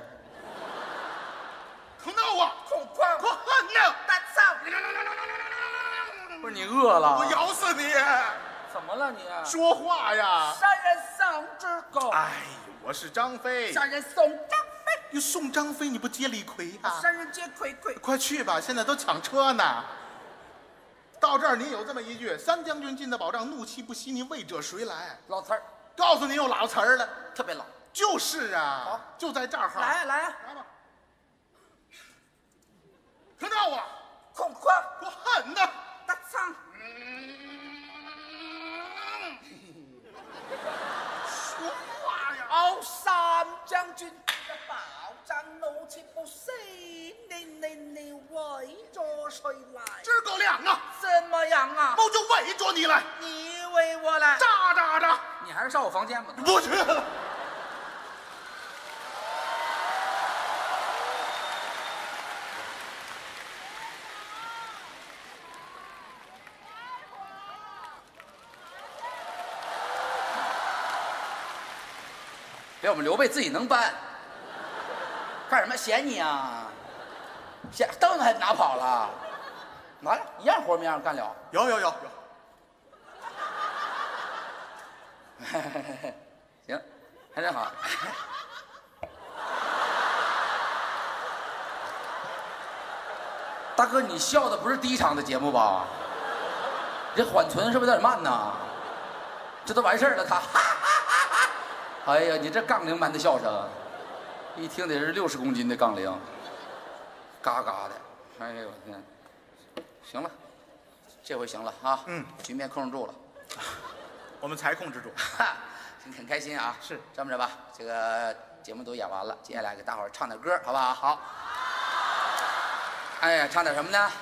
可闹啊！ 快可恨呐！ 大唱。 不是你饿了？ 我咬死你！ 怎么了你？ 说话呀！ 山人送知狗。 哎，我是张飞。 山人送张飞。 又送张飞，你不接李逵啊？ 山人接魁魁。 快去吧，现在都抢车呢。到这儿您有这么一句：“三将军进的保障，怒气不息，您为者谁来？” 老词儿， 告诉你有老词儿了， 特别老。 就是啊， 好， 就在这儿哈。 来来， 来吧，听到我， 空宽我狠的。 大唱。 说话呀！ 哦，三将军的保障，怒气不息，你为着谁来？ 诸葛亮啊， 怎么样啊？ 我就为着你来， 你为我来？ 咋咋着？ 你还是上我房间吧。 不去了。 别我们刘备自己能搬，干什么嫌你啊？嫌凳子还拿跑了，拿了一样活没让干了。 有。 行，还真好。大哥，你笑的不是第一场的节目吧？这缓存是不是有点慢呐？这都完事儿了，他。哎呀，你这杠铃般的笑声，一听得是60公斤的杠铃，嘎嘎的。哎呦我天！行了，这回行了啊。局面控制住了。 我们才控制住。 很开心啊。 是， 这么着吧，这个节目都演完了，接下来给大伙儿唱点歌，好不好？好。哎呀，唱点什么呢？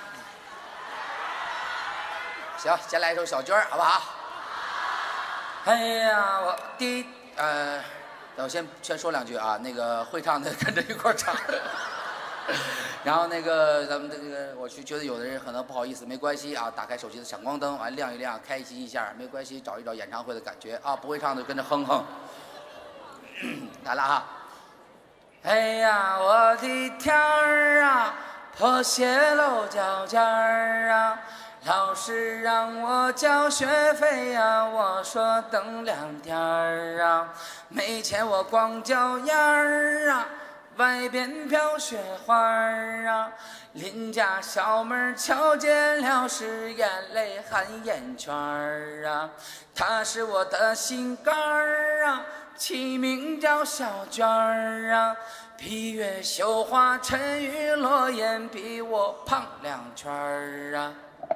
行，先来一首小娟，好不好？哎呀，我的我先说2句啊，那个会唱的跟着一块儿唱。然后那个咱们这个，我觉得有的人可能不好意思，没关系啊，打开手机的闪光灯，完亮一亮，开心一下，没关系，找一找演唱会的感觉啊，不会唱的跟着哼哼。来了哈。哎呀，我的天儿啊，破鞋漏脚尖儿啊，老师让我交学费呀，我说等2天儿啊，没钱我光脚丫儿啊，外边飘雪花儿啊，邻家小妹瞧见了是眼泪含眼圈儿啊，她是我的心肝儿啊，起名叫小娟儿啊，闭月羞花沉鱼落雁，比我胖2圈儿啊。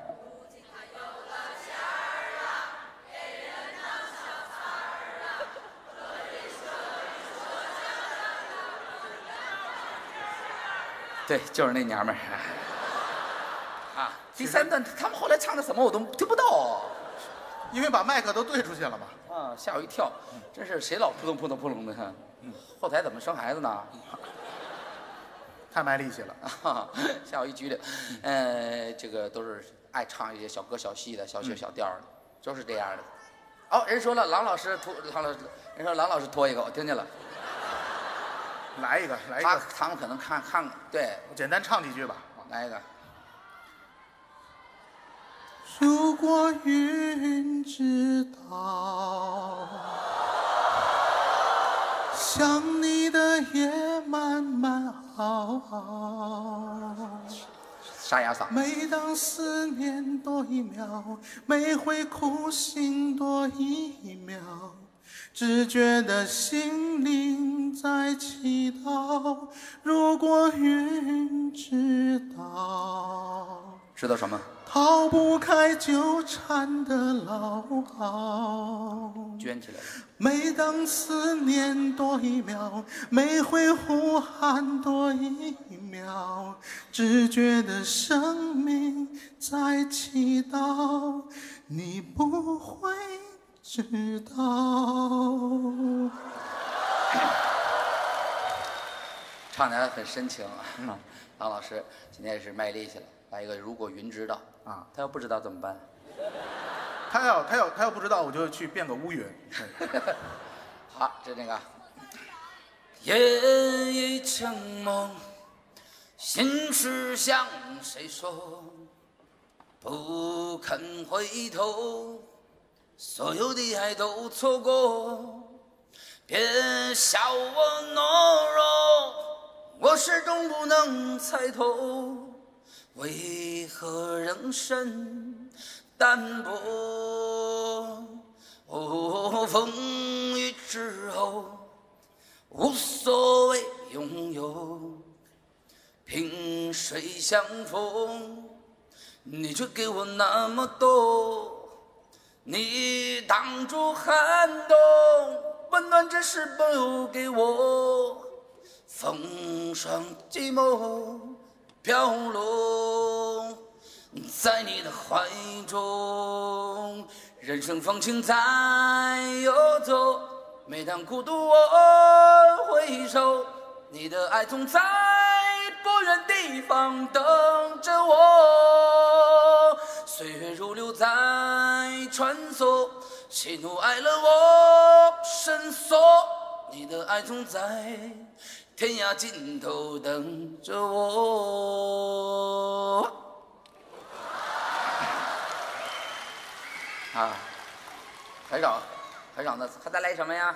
对，就是那娘们儿。啊，第3段他们后来唱的什么我都听不到， 因为把麦克都对出去了嘛。 啊，吓我一跳，真是谁老扑通扑通扑通的？后台怎么生孩子呢？ 太卖力气了， 吓我一激灵。这个都是爱唱一些小歌小戏的、小曲小调的，就是这样的。哦，人说了，郎老师人说郎老师拖一个，我听见了。 来一个。 他们可能看，对， 我简单唱几句吧。 来一个。 如果云知道，想你的夜慢慢熬。 沙哑嗓。 每当思念多一秒，每回苦心多一秒，只觉得心灵在祈祷。如果云知道， 知道什么？ 逃不开纠缠的牢熬， 卷起来了。 每当思念多一秒，每回呼喊多一秒，只觉得生命在祈祷，你不会知道。 唱得很深情啊。郎老师今天是卖力气了，来一个如果云知道啊，他要不知道怎么办？ 他要不知道，我就去变个乌云。 好，这那个夜已成梦，心事向谁说？不肯回头，所有的爱都错过。别笑我懦弱， 我始终不能猜透，为何仍身单薄？哦，风雨之后无所谓拥有，萍水相逢，你却给我那么多。你挡住寒冬，温暖只是不给我。风霜寂寞飘落在你的怀中，人生风景在游走，每当孤独我回首，你的爱总在不远地方等着我。岁月如流在穿梭，喜怒哀乐我深锁，你的爱总在天涯尽头等着我。啊，还少的，还再来什么呀？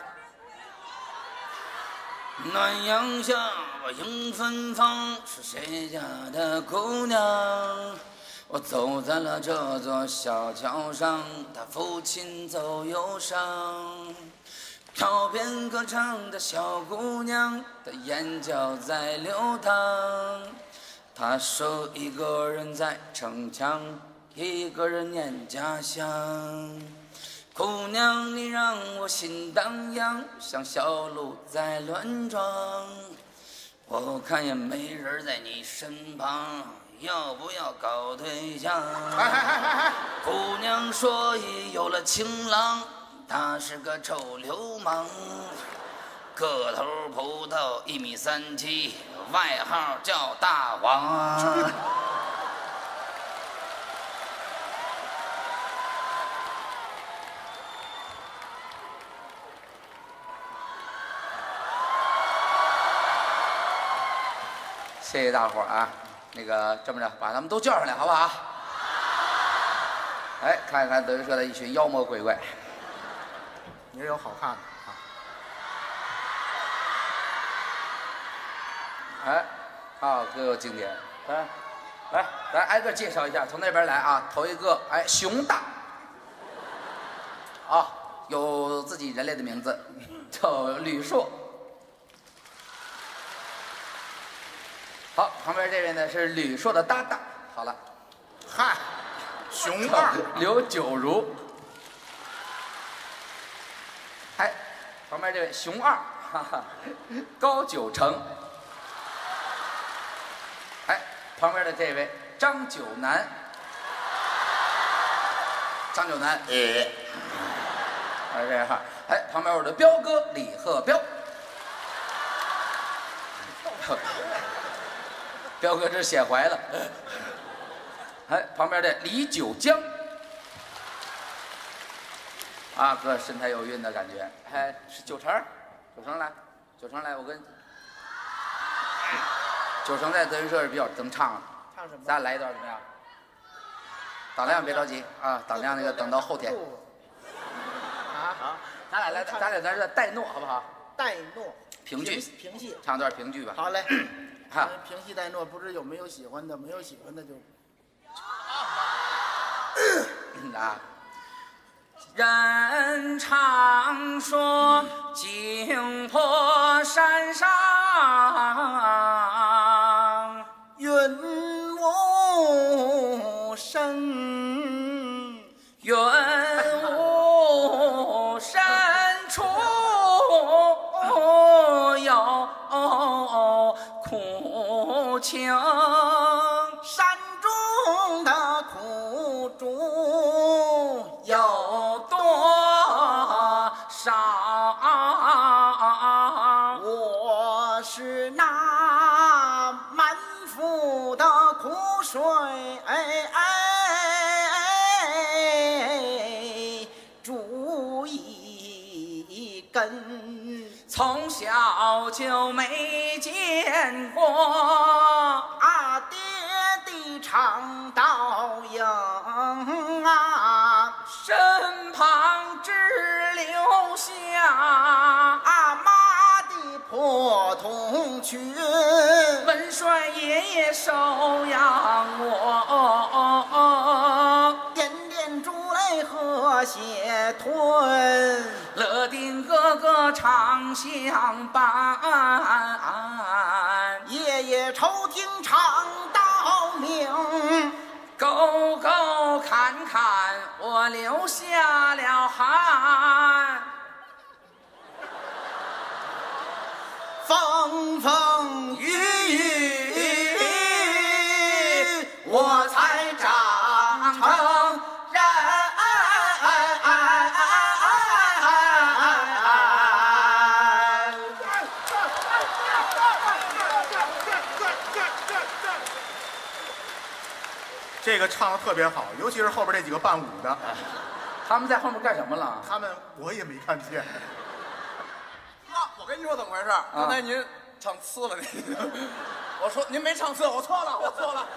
暖阳下，迎芬芳，是谁家的姑娘？我走在了这座小桥上，她抚琴奏忧伤。飘边歌唱的小姑娘，她眼角在流淌。她说一个人在逞强，一个人念家乡。姑娘，你让我心荡漾，像小鹿在乱撞。我看也没人在你身旁，要不要搞对象？姑娘说已有了情郎，他是个臭流氓，个头不到1.37米，外号叫大王。谢谢大伙儿啊！那个这么着，把他们都叫上来，好不好？哎，看一看德云社的一群妖魔鬼怪。 也有好看的啊。 哎，啊，各有经典。来，咱挨个介绍一下，从那边来啊。头一个，哎，熊大，啊，有自己人类的名字，叫吕硕。好，旁边这位呢是吕硕的搭档。好了， 嗨，熊二刘九如。哎，旁边这位熊二，哈哈，高九成。哎，旁边的这位张九南。张九南，哎，这样，哎，旁边我的彪哥李鹤彪。彪哥这显怀了。哎，旁边的李九江，啊哥身材有韵的感觉。哎，是九成来，我跟九成在德云社是比较能唱的。 唱什么？ 咱俩来一段怎么样？党亮别着急啊，党亮那个等到后天。 啊， 咱俩在这代诺好不好？ 代诺评剧， 评戏， 唱段评剧吧。 好嘞。 哈， 评戏代诺，不知有没有喜欢的？没有喜欢的就。 啊，人常说惊破山上云无声， 云无深处有苦情， 山中的苦主有多少？ 我是那满腹的苦水煮一根， 从小就没见过啊，爹地常倒影啊， 身旁只留下啊妈的破同群。 文帅爷爷收养我， 点点珠泪和血吞， 乐定哥哥常相伴。 夜夜抽听长道明， 沟沟坎坎我流下了汗。 风风雨雨，我才长成人。这个唱的特别好，尤其是后边这几个伴舞的， 他们在后面干什么了？ 他们我也没看见。 我跟你说怎么回事？刚才您唱次了，我说您没唱次，我错了，我错了。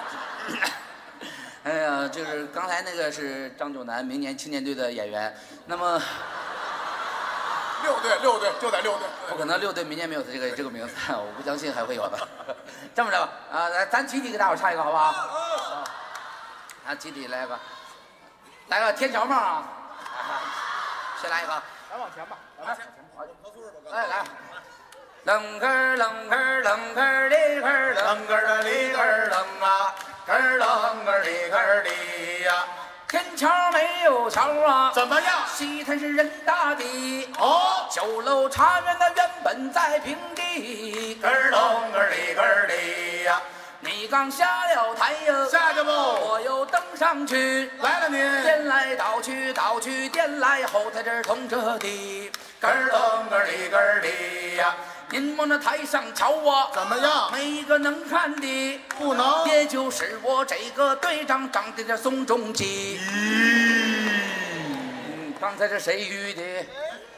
哎呀，就是刚才那个是张九南明年青年队的演员，那么六队就在六队， 不可能6队明年没有他这个名字，我不相信还会有的。这么着吧，来，咱集体给大伙唱一个好不好？集体来个天桥梦啊！先来一个， 咱往前吧， 来，楞个儿楞个儿楞个儿里个儿楞个儿里个儿楞啊，个儿楞个儿里个儿里呀。天桥没有桥啊， 怎么样？ 西滩是人大地哦， 酒楼茶园那原本在平地，个儿楞个儿里个儿里呀。你刚下了台呀， 下去不？ 我又登上去， 来了您。 颠来倒去，倒去颠来，后台这儿通着地，个儿楞个儿里个儿里呀。您往那台上瞧啊， 怎么样？ 没一个能看的， 不能。 也就是我这个队长长得这宋仲基。刚才这谁语的？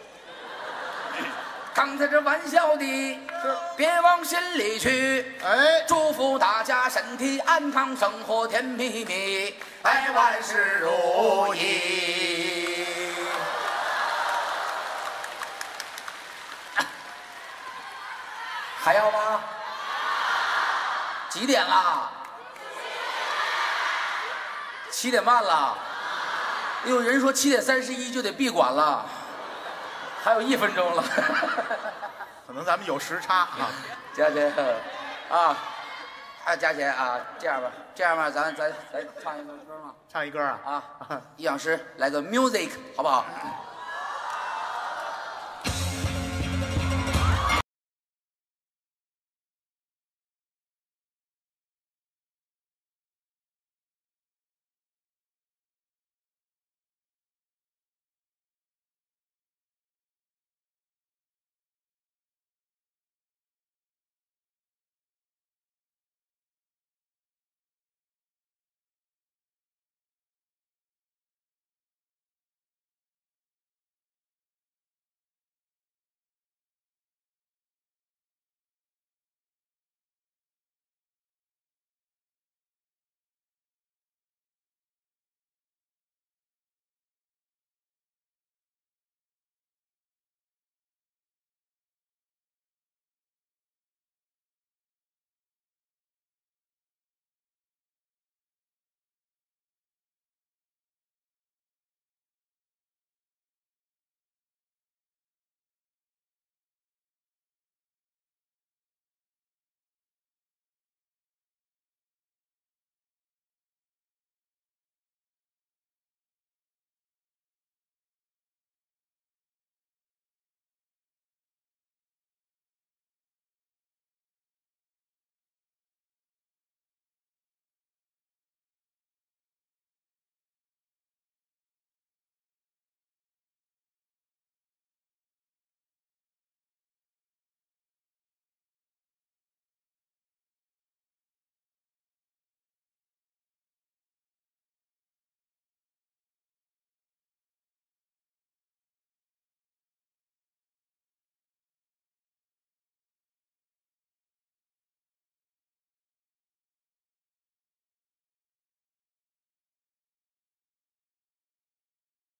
刚才这玩笑的，别往心里去。 哎， 祝福大家身体安康，生活甜蜜蜜，哎，万事如意。还要吗？几点了？7点半了。有人说7点31就得闭馆了，还有1分钟了。 可能咱们有时差啊。 佳姐啊，佳姐啊，这样吧，咱唱一个歌嘛。 唱一歌啊？ 啊，易老师来个 music 好不好？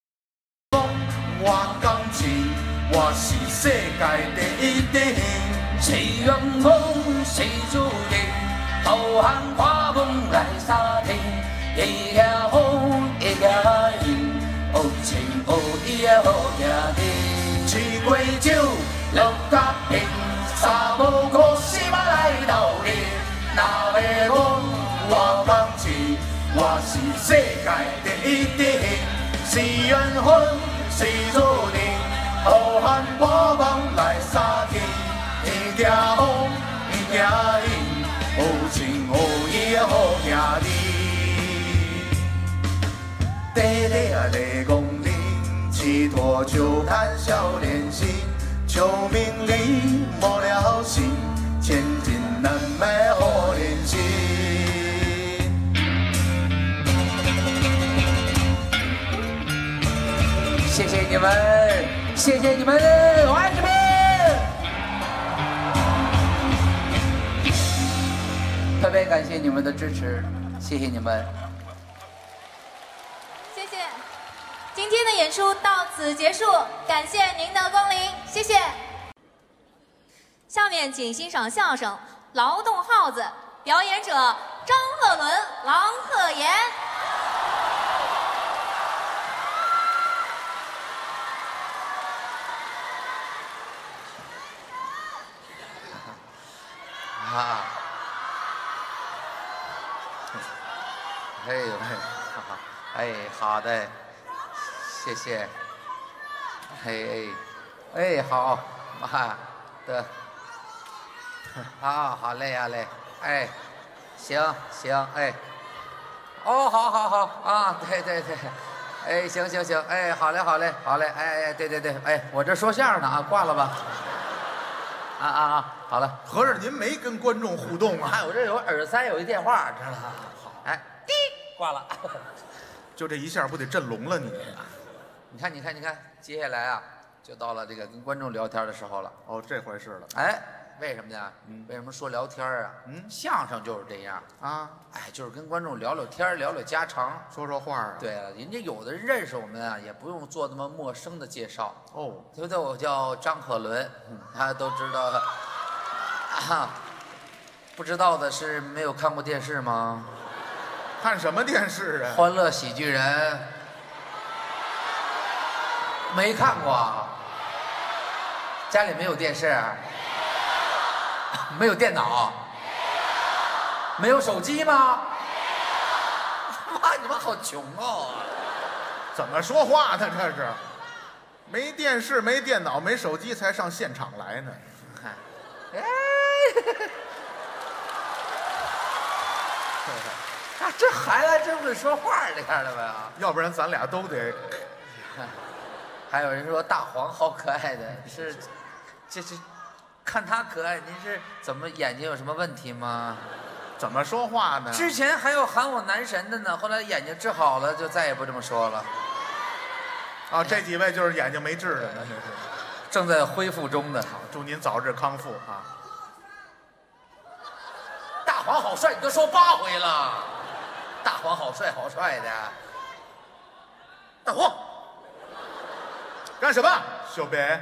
我感情，我是世界第一等。 谁缘风谁注定，浩瀚画风来沙听，一条红一条银，好情好义好兄弟，去过酒六角平，三无故事嘛来斗阵，哪会讲我放弃，我是世界第一的兄，是缘分是注定，浩瀚画风来沙听。一条红一条银，好情好义好兄弟。爹爹啊，来讲你，寄托就看少年心，求名利没了心，千金难买好人心。谢谢你们，谢谢你们，我爱你们。特别感谢你们的支持，谢谢你们。 谢谢，今天的演出到此结束，感谢您的光临，谢谢。下面请欣赏相声《劳动号子》，表演者张鹤伦、郎鹤炎。 啊。哎，好的，谢谢。好，妈的，好嘞，好嘞，哎，行，哎，哦，好啊，对，哎，行，哎，好嘞，哎，对，哎，我这说相声呢啊，挂了吧。好了， 合着您没跟观众互动啊？ 我这有耳塞，有一电话，知道吗？好，哎，滴，挂了。 就这一下不得震聋了你？ 你看，接下来啊，就到了这个跟观众聊天的时候了。 哦，这回是了。 哎，为什么呢？为什么说聊天啊？相声就是这样啊。 哎，就是跟观众聊聊天，聊聊家常， 说说话啊。 对了，人家有的人认识我们啊，也不用做那么陌生的介绍。 哦， 对不对？我叫张鹤伦，大家都知道。不知道的是没有看过电视吗？ 看什么电视啊？ 欢乐喜剧人。没看过。家里没有电视，没有电脑，没有手机吗？妈，你们好穷哦！ 怎么说话呢？这是，没电视、没电脑、没手机，才上现场来呢。 哎，这孩子还真会说话，你看到没有？ 要不然咱俩都得。 还有人说大黄好可爱的，是，这看他可爱，您是怎么眼睛有什么问题吗？ 怎么说话呢？ 之前还有喊我男神的呢，后来眼睛治好了，就再也不这么说了。 啊，这几位就是眼睛没治的呢，这是正在恢复中的。 祝您早日康复啊！ 大黄好帅，你都说8回了。大黄好帅，好帅的。大黄干什么？小白，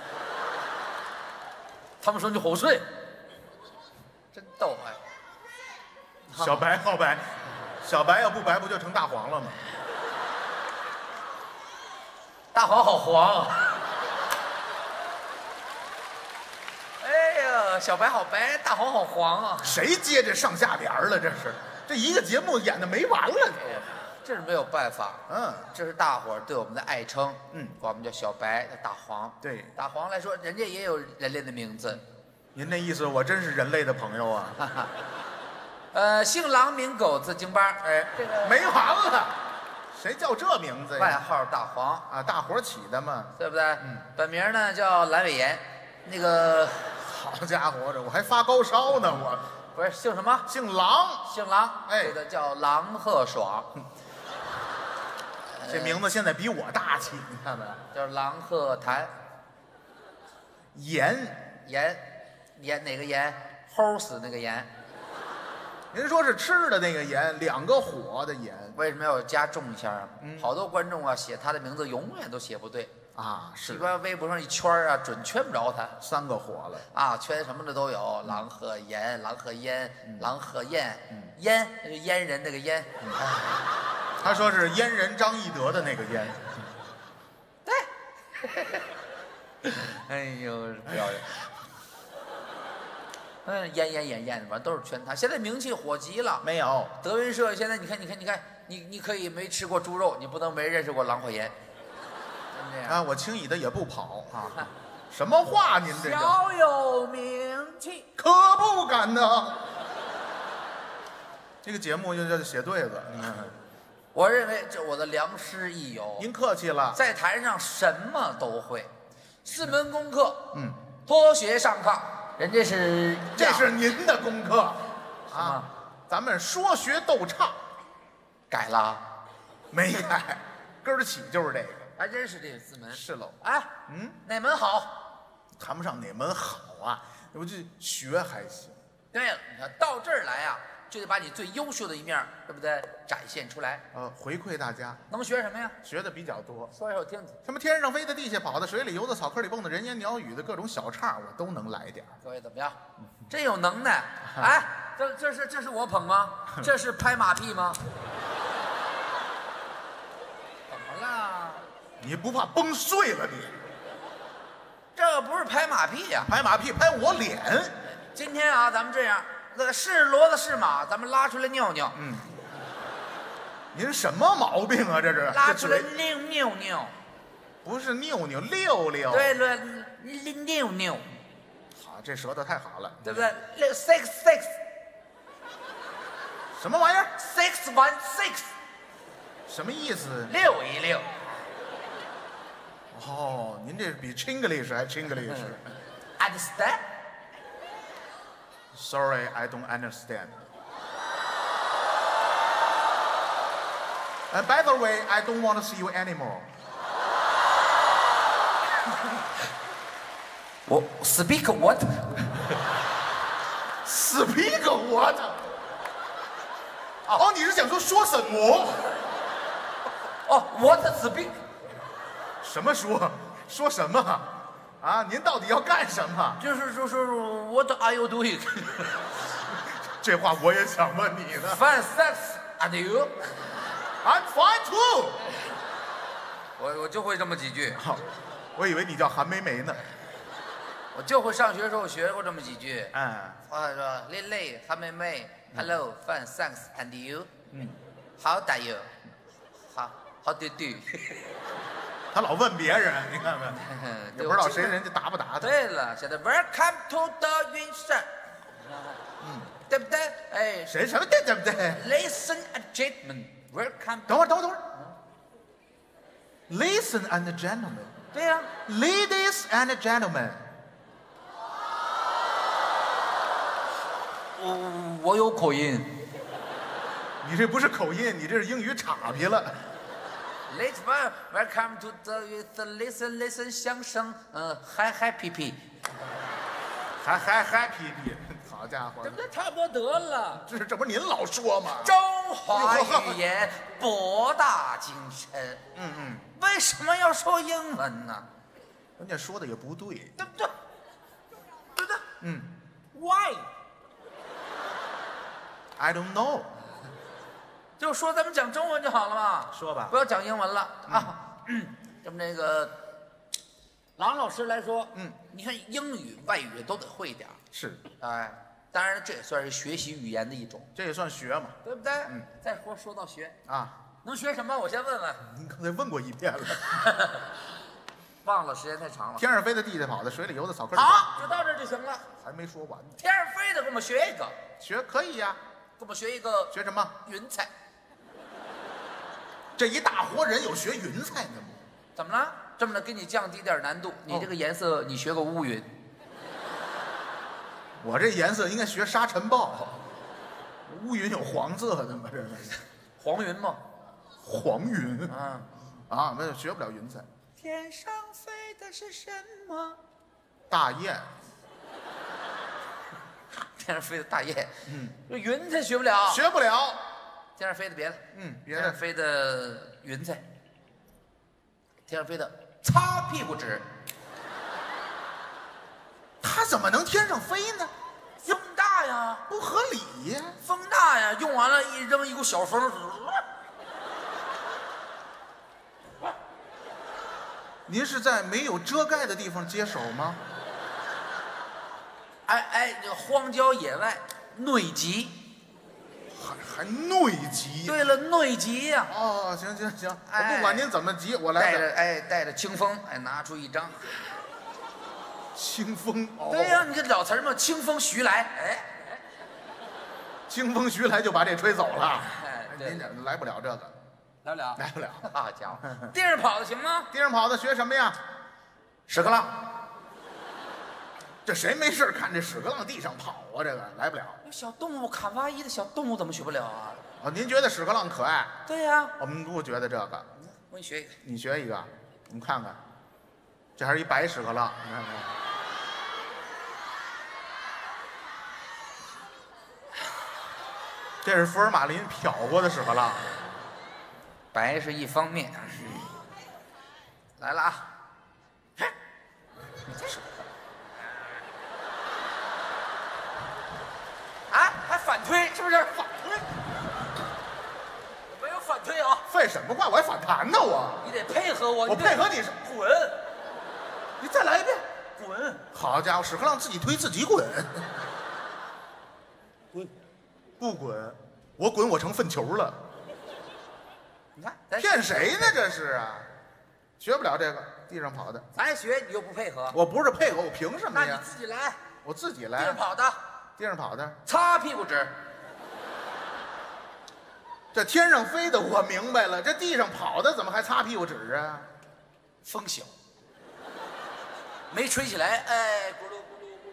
他们说你好帅，真逗哎。 小白好白，小白要不白不就成大黄了吗？ 大黄好黄。哎呀，小白好白，大黄好黄啊！ 谁接这上下联了？这一个节目演的没完了。 这是没有办法，这是大伙儿对我们的爱称，管我们叫小白、大黄。 对， 大黄来说，人家也有人类的名字。 您那意思，我真是人类的朋友啊。 姓郎名狗字京巴，哎，这个没完了，谁叫这名字呀？ 外号大黄啊，大伙儿起的嘛， 对不对？本名呢叫阑尾炎，那个好家伙，这我还发高烧呢，我不是姓什么？ 姓郎， 姓郎， 哎， 这个叫郎鹤爽。 这名字现在比我大气，你看没？ 叫郎鹤谭。 盐哪个盐？齁死那个盐。 您说是吃的那个盐，2个火的盐， 为什么要加重一下啊？好多观众啊写他的名字永远都写不对。 啊，是西瓜微博上一圈啊，准圈不着他。 3个火了。 啊，圈什么的都有，狼鹤炎、狼鹤烟、狼鹤燕，燕那就阉人那个阉。 他说是阉人张翼德的那个阉。 哎呦，不要脸！演的，反正都是圈他。现在名气火极了。 没有， 德云社现在你看，你可以没吃过猪肉，你不能没认识过狼鹤炎。真的呀？ 啊，我轻易的也不跑啊。什么话您这叫？ 小有名气， 可不敢呐。这个节目就叫写对子。 我认为这我的良师益友。 您客气了。 在台上什么都会，4门功课， 脱鞋上炕，人家是这是您的功课什么？ 咱们说学逗唱改了， 没改，根儿起就是这个。 还真是这4门。 是喽。 哎，哪门好？ 谈不上哪门好啊，我这学还行。 对了，你看到这儿来啊，就得把你最优秀的一面，对不对？展现出来。 回馈大家。 能学什么呀？ 学的比较多。 说一首听听。 什么天上飞的、地下跑的、水里游的、草坑里蹦的、人言鸟语的各种小唱，我都能来点。 各位怎么样？真有能耐！哎，这是我捧吗？这是拍马屁吗？怎么了？ 你不怕崩碎了你？ 这个不是拍马屁呀， 拍马屁拍我脸。 今天啊，咱们这样，那个是骡子是马，咱们拉出来尿尿。 您什么毛病啊？这是拉出来尿尿， 不是尿尿溜溜。 对了，尿尿。 好，这舌头太好了， 对不对？666， 什么玩意儿 ？616， 什么意思 ？616。 哦，您这比 Chinglish 还 Chinglish。 Understand? Sorry, I don't understand. And by the way, I don't want to see you anymore. 我 speak what? Speak what? 哦，你是想说什么？ 哦 ，what speak？ 什么说什么？啊，您到底要干什么？ 就是说 What are you doing？ 这话我也想问你呢。 Fine, thanks. And you? I'm fine too. 我就会这么几句。 好，我以为你叫韩梅梅呢。 我就会上学的时候学过这么几句。 说丽丽、韩梅梅 ，Hello, fine, thanks. And you? How are you? How do you do? 他老问别人，你看看，也不知道谁人家答不答他。 对了，现在 Welcome to 德云社，对不对？哎， 谁什么对不对 ？Listen and gentlemen, welcome。 等会儿。Listen and gentlemen。 对呀。 Ladies and gentlemen。 我有口音。 你这不是口音，你这是英语岔劈了。 Let's welcome to 德云社 ，listen 相声，嗨皮皮， 嗨皮皮，好家伙， 对不对？差不多得了。 这不是您老说吗？ 中华语言博大精深。为什么要说英文呢？ 人家说的也不对， 对不对？Why？ I don't know。 就说咱们讲中文就好了嘛。 说吧， 不要讲英文了啊。咱们那个郎老师来说，你看英语、外语都得会一点。 是， 哎，当然这也算是学习语言的一种， 这也算学嘛， 对不对？再说到学啊， 能学什么？我先问问。 您刚才问过一遍了， 忘了，时间太长了。 天上飞的，地下跑的，水里游的，草坑里好，就到这就行了。 还没说完呢。 天上飞的，给我们学一个。 学可以呀， 给我们学一个。 学什么？ 云彩。 这一大活人有学云彩的吗？ 怎么了？这么着给你降低点难度，你这个颜色你学个乌云。 我这颜色应该学沙尘暴。乌云有黄色的吗？这是黄云吗？ 黄云啊，那学不了云彩。 天上飞的是什么？ 大雁。 天上飞的大雁。这云彩学不了。 学不了。 天上飞的别的。 别的。 天上飞的云彩。天上飞的擦屁股纸。 它怎么能天上飞呢？ 风大呀， 不合理呀！ 风大呀，用完了一扔一股小风。 您是在没有遮盖的地方接手吗？ 哎，这荒郊野外，内急。 还内急？ 对了，内急呀。 哦，行，我不管您怎么急，我来。 带着清风，拿出一张。 清风。 对呀，你这老词儿嘛，清风徐来， 清风徐来就把这吹走了。 您这来不了这个。 来不了， 来不了。 好家伙，地上跑的行吗？ 地上跑的学什么呀？屎壳郎。这谁没事看这屎壳郎地上跑啊？这个来不了。 小动物卡哇伊的小动物怎么学不了啊？ 哦，您觉得屎壳郎可爱？ 对呀， 我们不觉得这个。 我给你学一个。 你学一个，你看看，这还是一白屎壳郎，你看看。这是福尔马林漂过的屎壳郎。 白是一方面。来了啊！啊，还反推是不是？反推？没有反推啊！ 废什么话？我还反弹呢，我。 你得配合我。 我配合你是滚！ 你再来一遍。 滚！ 好家伙，屎壳郎自己推自己滚。滚！不滚，我滚我成粪球了。 你看， 骗谁呢？这是啊，学不了这个，地上跑的。 咱学你又不配合， 我不是配合，我凭什么呀？ 那你自己来。 我自己来。 地上跑的， 地上跑的， 擦屁股纸。 这天上飞的我明白了，这地上跑的怎么还擦屁股纸啊？ 风小，没吹起来，哎，咕噜咕噜咕噜咕噜。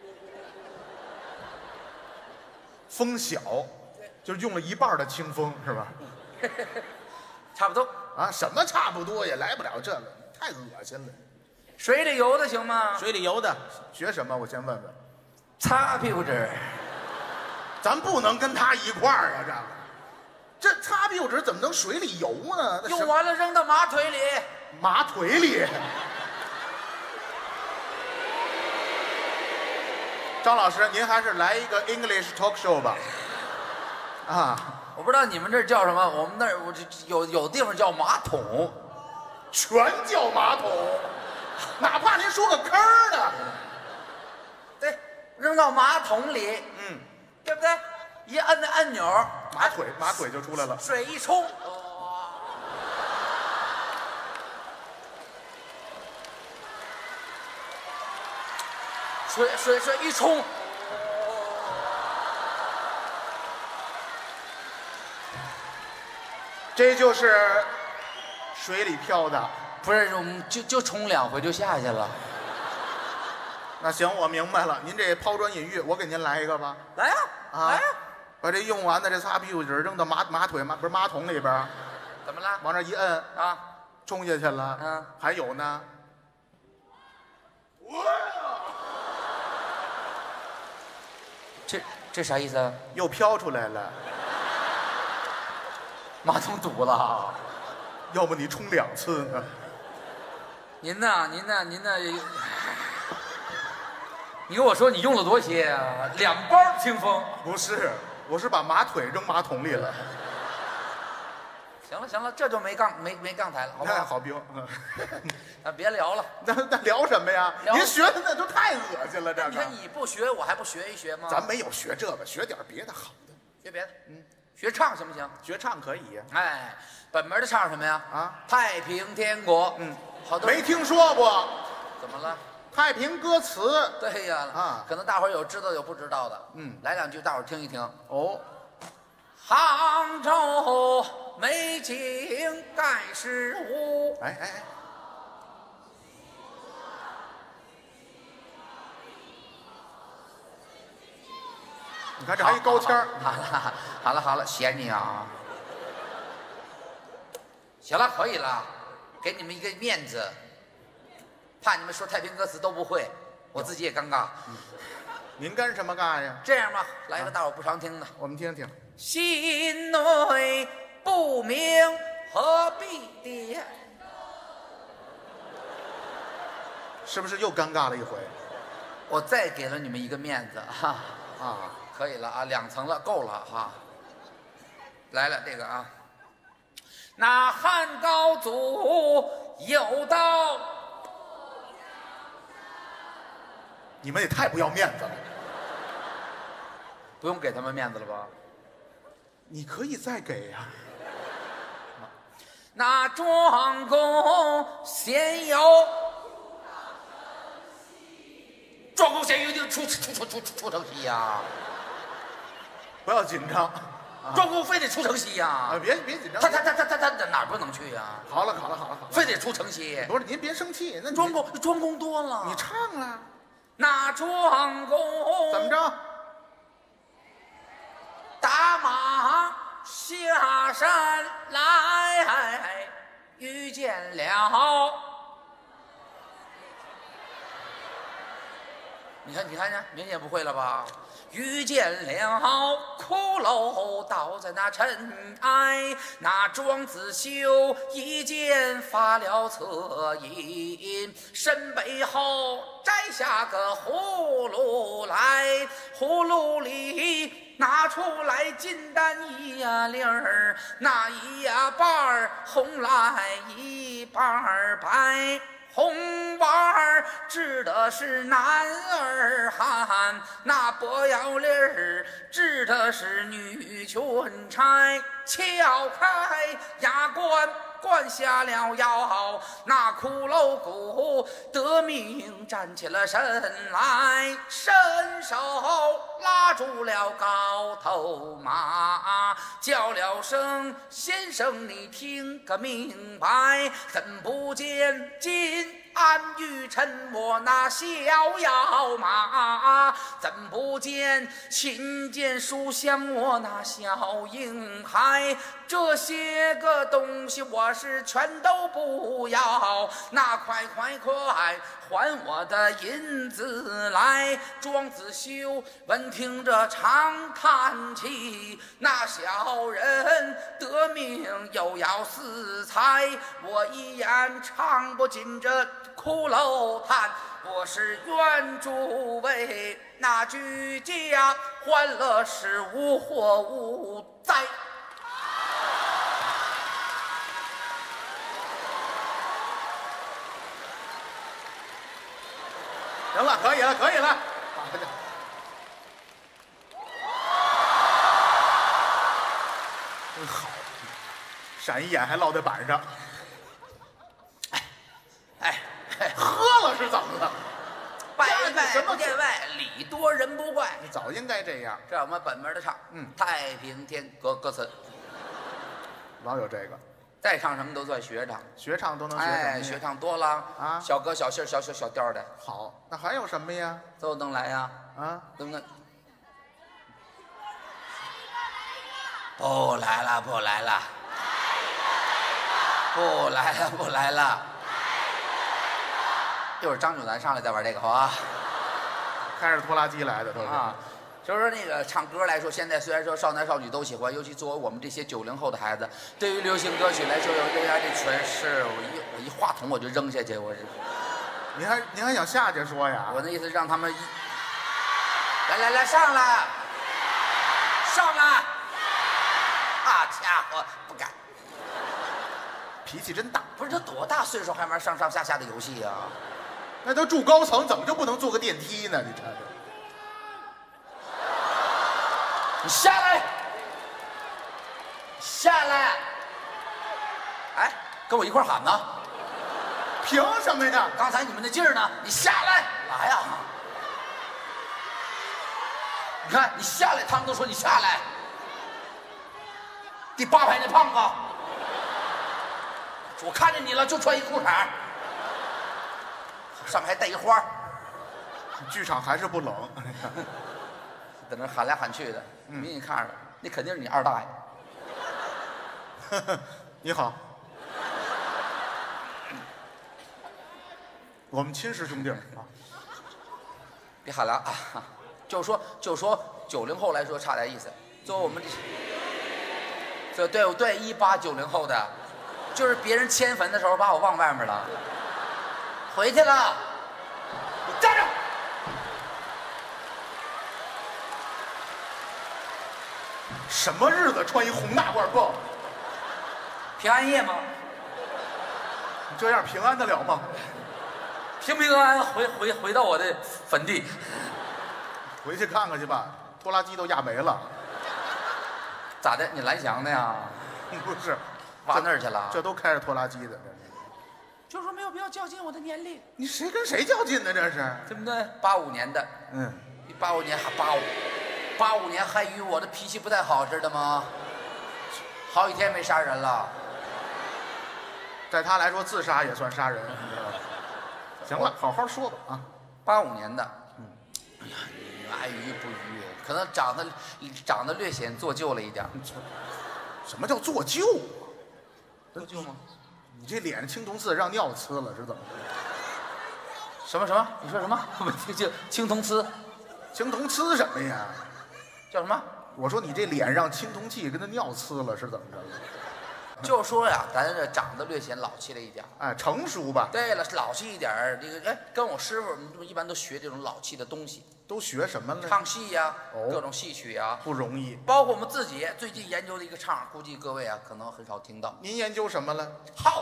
风小，就是用了一半的清风，是吧？ 差不多啊，什么差不多也来不了这个，太恶心了。 水里游的行吗？ 水里游的学什么？我先问问。 擦屁股纸。 咱不能跟他一块儿啊！这擦屁股纸怎么能水里游呢？ 用完了扔到马腿里。 马腿里。张老师，您还是来一个 English talk show 吧。啊。 我不知道你们这儿叫什么，我们那儿我这有地方叫马桶， 全叫马桶，哪怕您说个坑儿呢， 对，扔到马桶里，对不对？一摁那按钮， 马腿就出来了， 水一冲，水一冲。 这就是水里漂的， 不是我们就冲2回就下去了。 那行，我明白了。您这抛砖引玉，我给您来一个吧。 来呀，来呀！ 把这用完的这擦屁股纸扔到马桶里边， 怎么了？ 往这一摁啊， 冲下去了。还有呢。 这啥意思啊？ 又飘出来了。 马桶堵了， 要不你冲2次呢？ 您呢？你跟我说你用了多些啊？2包清风。 不是，我是把马腿扔马桶里了。 行了，这就没杠台了，好不好？ 好兵。 那别聊了。 那聊什么呀？您学的那都太恶心了，这个。 你看你不学，我还不学一学吗？ 咱没有学这个，学点别的好的。 学别的，学唱行不行？ 学唱可以呀。 哎，本门的唱什么呀？ 啊， 太平天国。好多没听说过。 怎么了？ 太平歌词。 对呀。 啊， 可能大伙儿有知道有不知道的。来2句，大伙儿听一听。 哦。 杭州美景盖世无。 哎。你看这还一高腔儿。 好了，嫌你啊！行了，可以了，给你们一个面子，怕你们说太平歌词都不会，我自己也尴尬。 您干什么尬呀？ 这样吧，来个大伙不常听的， 我们听听。 心内不明何必颠。 是不是又尴尬了一回？ 我再给了你们一个面子哈啊， 可以了啊，2层了，够了哈。来了这个啊，那汉高祖有道， 你们也太不要面子了。 不用给他们面子了吧？ 你可以再给呀、 那庄公先有，庄公先有就出城西呀， 不要紧张。 庄公非得出城西呀。 啊，别紧张。 他哪儿不能去呀？ 好了， 非得出城西。 不是您别生气，那庄公多了。 你唱了， 那庄公怎么着？ 打马下山来，遇见了。你看，明显不会了吧？遇见了骷髅倒在那尘埃，那庄子修一剑发了恻隐，身背后摘下个葫芦来，葫芦里拿出来金丹一粒儿，那一半儿红来一半儿白。红丸儿指的是男儿汉，那薄腰粒儿指的是女裙钗。撬开牙关，灌下了药，那骷髅骨得命站起了身来，伸手拉住了高头马，叫了声先生你听个明白，怎不见金安玉沉默那逍遥马，怎不见琴剑书香我那小婴孩，这些个东西我是全都不要，那快还我的银子来。庄子修闻听着长叹气，那小人得命又要死财，我一言唱不尽这骷髅叹，我是愿诸位那居家欢乐是无祸无灾。 行了，可以了。真好，闪一眼还落在板上。喝了是怎么了？ 拜外不见外，礼多人不怪。 你早应该这样。 这是我们本门的唱，太平天歌词， 老有这个。 再唱什么都算学唱， 学唱都能学什么？ 学唱多了啊， 小歌小戏小调的。 好，那还有什么呀？ 都能来呀。 啊， 都能。不来了，不来了，不来了，不来了。一会儿张九咱上来再玩这个，好吧？ 开着拖拉机来的都是啊。就是说那个唱歌来说，现在虽然说少男少女都喜欢，尤其作为我们这些90后的孩子，对于流行歌曲来说，有这样的诠释，我一话筒我就扔下去，我这。 您还想下去说呀？ 我那意思让他们来上来，上来！啊家伙，不敢。 脾气真大。 不是他多大岁数还玩上下的游戏呀？ 那都住高层，怎么就不能坐个电梯呢？你这。 你下来，下来！哎，跟我一块喊呢。 凭什么呀？ 刚才你们那劲儿呢？你下来，来呀！你看你下来，他们都说你下来。第8排那胖子，我看见你了，就穿一裤衩，上面还带一花。 剧场还是不冷。 在那喊来喊去的，你看着，那肯定是你二大爷。 你好，我们亲师兄弟啊。 别喊了啊！就说90后来说差点意思，作为我们这对18、90后的，就是别人迁坟的时候把我忘外面了，回去了， 什么日子穿一红大褂蹦？ 平安夜吗？ 你这样平安得了吗？ 平平安安回到我的坟地。 回去看看去吧，拖拉机都压没了。 咋的？你蓝翔的呀？ 不是， 挖那儿去了？ 这都开着拖拉机的，这是。 就说没有必要较劲我的年龄， 你谁跟谁较劲呢？这是， 对不对？85年的，比85年还85年还与我的脾气不太好，知道吗？好几天没杀人了， 在他来说，自杀也算杀人，你知道吗？行了，好好说吧啊。 85年的，哎呀，你爱愚不愚？可能长得略显做旧了一点。 什么叫做旧啊？ 做旧吗？ 你这脸青铜刺让尿呲了是怎么？ 什么？你说什么？我听清青铜瓷， 青铜呲什么呀？ 叫什么？ 我说你这脸让青铜器跟他尿呲了是怎么着？ 就说呀，咱这长得略显老气了一点。 哎，成熟吧？ 对了，老气一点儿。这个跟我师傅一般都学这种老气的东西。 都学什么了？ 唱戏呀， 哦各种戏曲呀， 不容易。 包括我们自己最近研究的一个唱，估计各位啊可能很少听到。 您研究什么了？ 耗，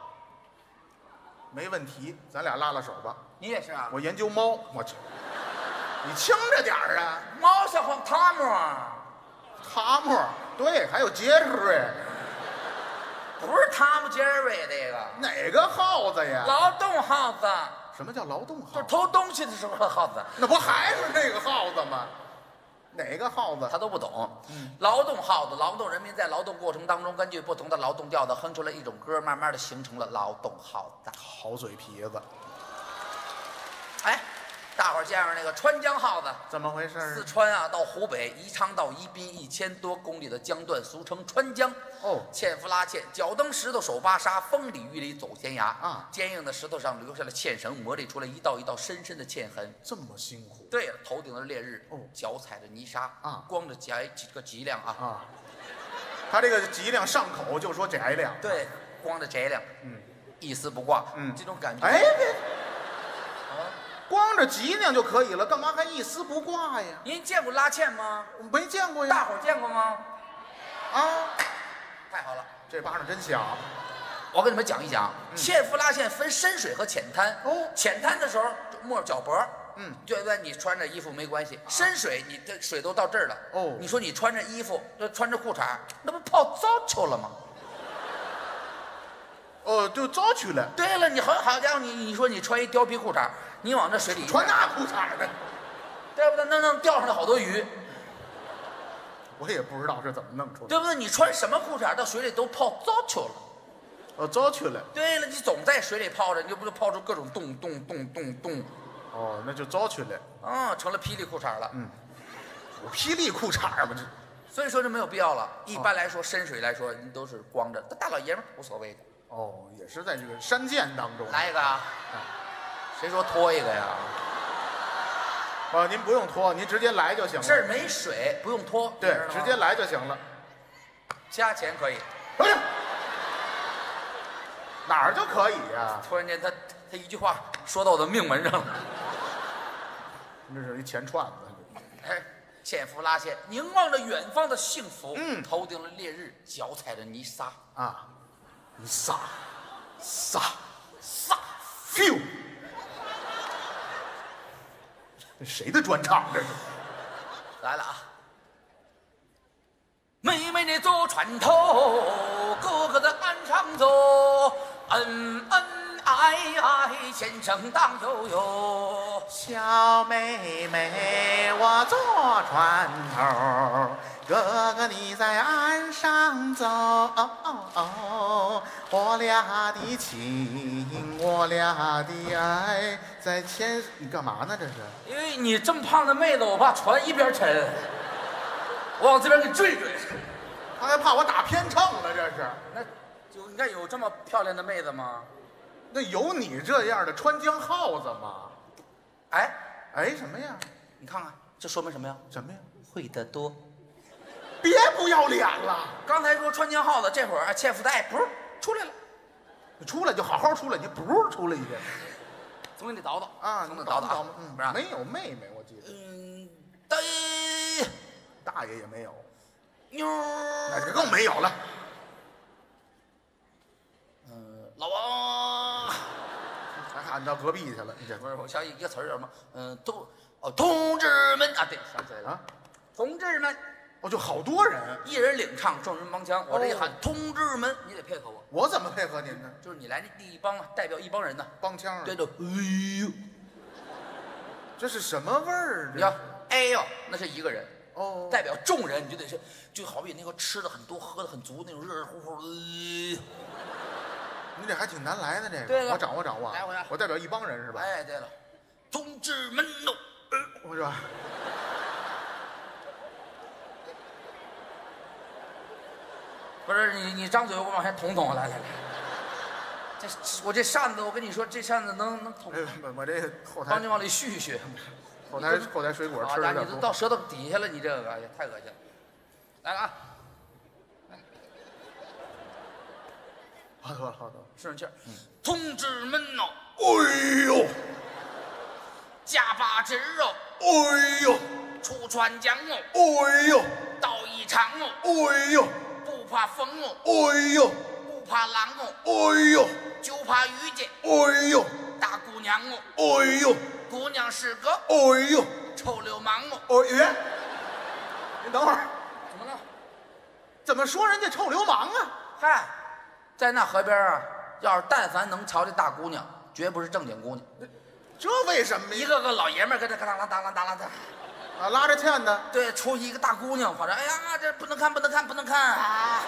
没问题，咱俩拉拉手吧。 你也是啊？ 我研究猫，我去，你轻着点儿啊！ 猫小黄汤姆啊， 汤姆，对，还有杰瑞， 不是汤姆杰瑞这个， 哪个耗子呀？ 劳动耗子， 什么叫劳动就是耗子？ 偷东西的时候的耗子。 那不还是那个耗子吗？哪个耗子？ 他都不懂。劳动耗子，劳动人民在劳动过程当中，根据不同的劳动调子哼出了一种歌，慢慢的形成了劳动耗子。 好嘴皮子， 哎，大伙儿见着那个川江耗子， 怎么回事？ 四川啊到湖北，宜昌到宜宾，1000多公里的江段，俗称川江。 哦， 纤夫拉纤，脚蹬石头手扒沙，风里雨里走天涯啊！ 坚硬的石头上留下了纤绳，磨砺出了一道一道深深的嵌痕。 这么辛苦对了，头顶的烈日， 哦脚踩着泥沙啊， 光着几个脊梁啊， 啊！他这个脊梁上口就说脊梁， 对，光着脊梁，一丝不挂，这种感觉。 哎，别，光着脊梁就可以了，干嘛还一丝不挂呀？ 您见过拉纤吗？ 我没见过呀。 大伙儿见过吗？ 啊， 太好了， 这巴掌真响。 我跟你们讲一讲，纤夫拉纤分深水和浅滩。 哦浅滩的时候就没脚脖，就算你穿着衣服没关系。深水你这水都到这儿了， 哦你说你穿着衣服，穿着裤衩，那不泡澡球了吗？ 哦，就遭去了， 对了，你好家伙，你说你穿一貂皮裤衩，你往这水里一穿站那裤衩呢？ 对不对？能钓上来好多鱼， 我也不知道是怎么弄出来的。 对不对？你穿什么裤衩到水里都泡澡球了。 哦，遭去了。 对了，你总在水里泡着，你就不就泡出各种洞。 哦，那就遭去了。 成了霹雳裤衩了。 我霹雳裤衩吧这。 所以说就没有必要了。一般来说，深水来说，你都是光着，大老爷们儿无所谓的。 哦，也是在这个山涧当中。 来一个啊！谁说脱一个呀？ 您不用脱，您直接来就行了。 这儿没水，不用脱。 对你知道，吗直接来就行了。 加钱可以。 哎呀，哪儿就可以呀？ 突然间他一句话说到我的命门上了。 那是一钱串子。 哎，纤夫拉纤，凝望着远方的幸福。头顶了烈日，脚踩着泥沙。 啊，你撒 ，feel。 这谁的专场这是？ 来了啊！妹妹你坐船头，哥哥在岸上走，恩恩爱爱，前程当悠悠。 小妹妹，我坐船头，哥哥你在岸上走，我俩的情，我俩的爱在前。你干嘛呢？这是？ 因为你这么胖的妹子，我怕船一边沉，我往这边给坠。 他还怕我打偏秤了，这是？ 那就应该有这么漂亮的妹子吗？ 那有你这样的川江耗子吗？哎，什么呀？ 你看看，这说明什么呀？ 什么呀？ 会得多。 别不要脸了！ 刚才说川江耗子，这会儿纤夫带不是出来了， 你出来就好好出来，你不是出来一遍总给你倒倒啊？ 总得倒倒啊，不是？ 没有妹妹，我记得。 对， 大爷也没有。 妞那这更没有了。 老王， 还喊到隔壁去了，你这不是我想起一个词儿叫什么？同志们啊，对，想起来了啊， 同志们， 哦，就好多人， 一人领唱，众人帮腔。我这一喊同志们，你得配合我， 我怎么配合您呢？ 就是你来这第一帮啊，代表一帮人呢。 帮腔啊？ 对的，哎呦， 这是什么味儿？ 你看，哎呦，那是一个人。 哦， 代表众人，你就得是，就好比那个吃的很多、喝的很足那种热热乎乎。 你这还挺难来的，这个。 对了我掌握掌握。 来， 我代表一帮人是吧？ 哎，对了，同志们喽， 我是吧？ 不是你张嘴，我往前捅捅，来。我这扇子，我跟你说，这扇子能捅。 哎，我这后台帮你往里续续。 后台水果吃的， 的你都到舌头底下了，你这个也太恶心了。来了啊！ 好多了， 顺着气儿。同志们哦， 哎呦， 加把劲儿哦， 哎呦， 出川江哦， 哎呦， 到宜昌哦， 哎呦， 不怕风哦， 哎呦， 不怕狼哦， 哎呦， 就怕遇见哎呦， 大姑娘哦， 哎呦， 姑娘是个哎呦， 臭流氓哦。 哦爷，您等会儿， 怎么了？ 怎么说人家臭流氓啊？ 嗨，在那河边啊，要是但凡能瞧这大姑娘，绝不是正经姑娘。 这为什么呀？ 一个个老爷们儿跟这当啷当啷当啷的。 啊，拉着欠的。 对，出一个大姑娘，反正哎呀，这不能看，不能看，不能看啊！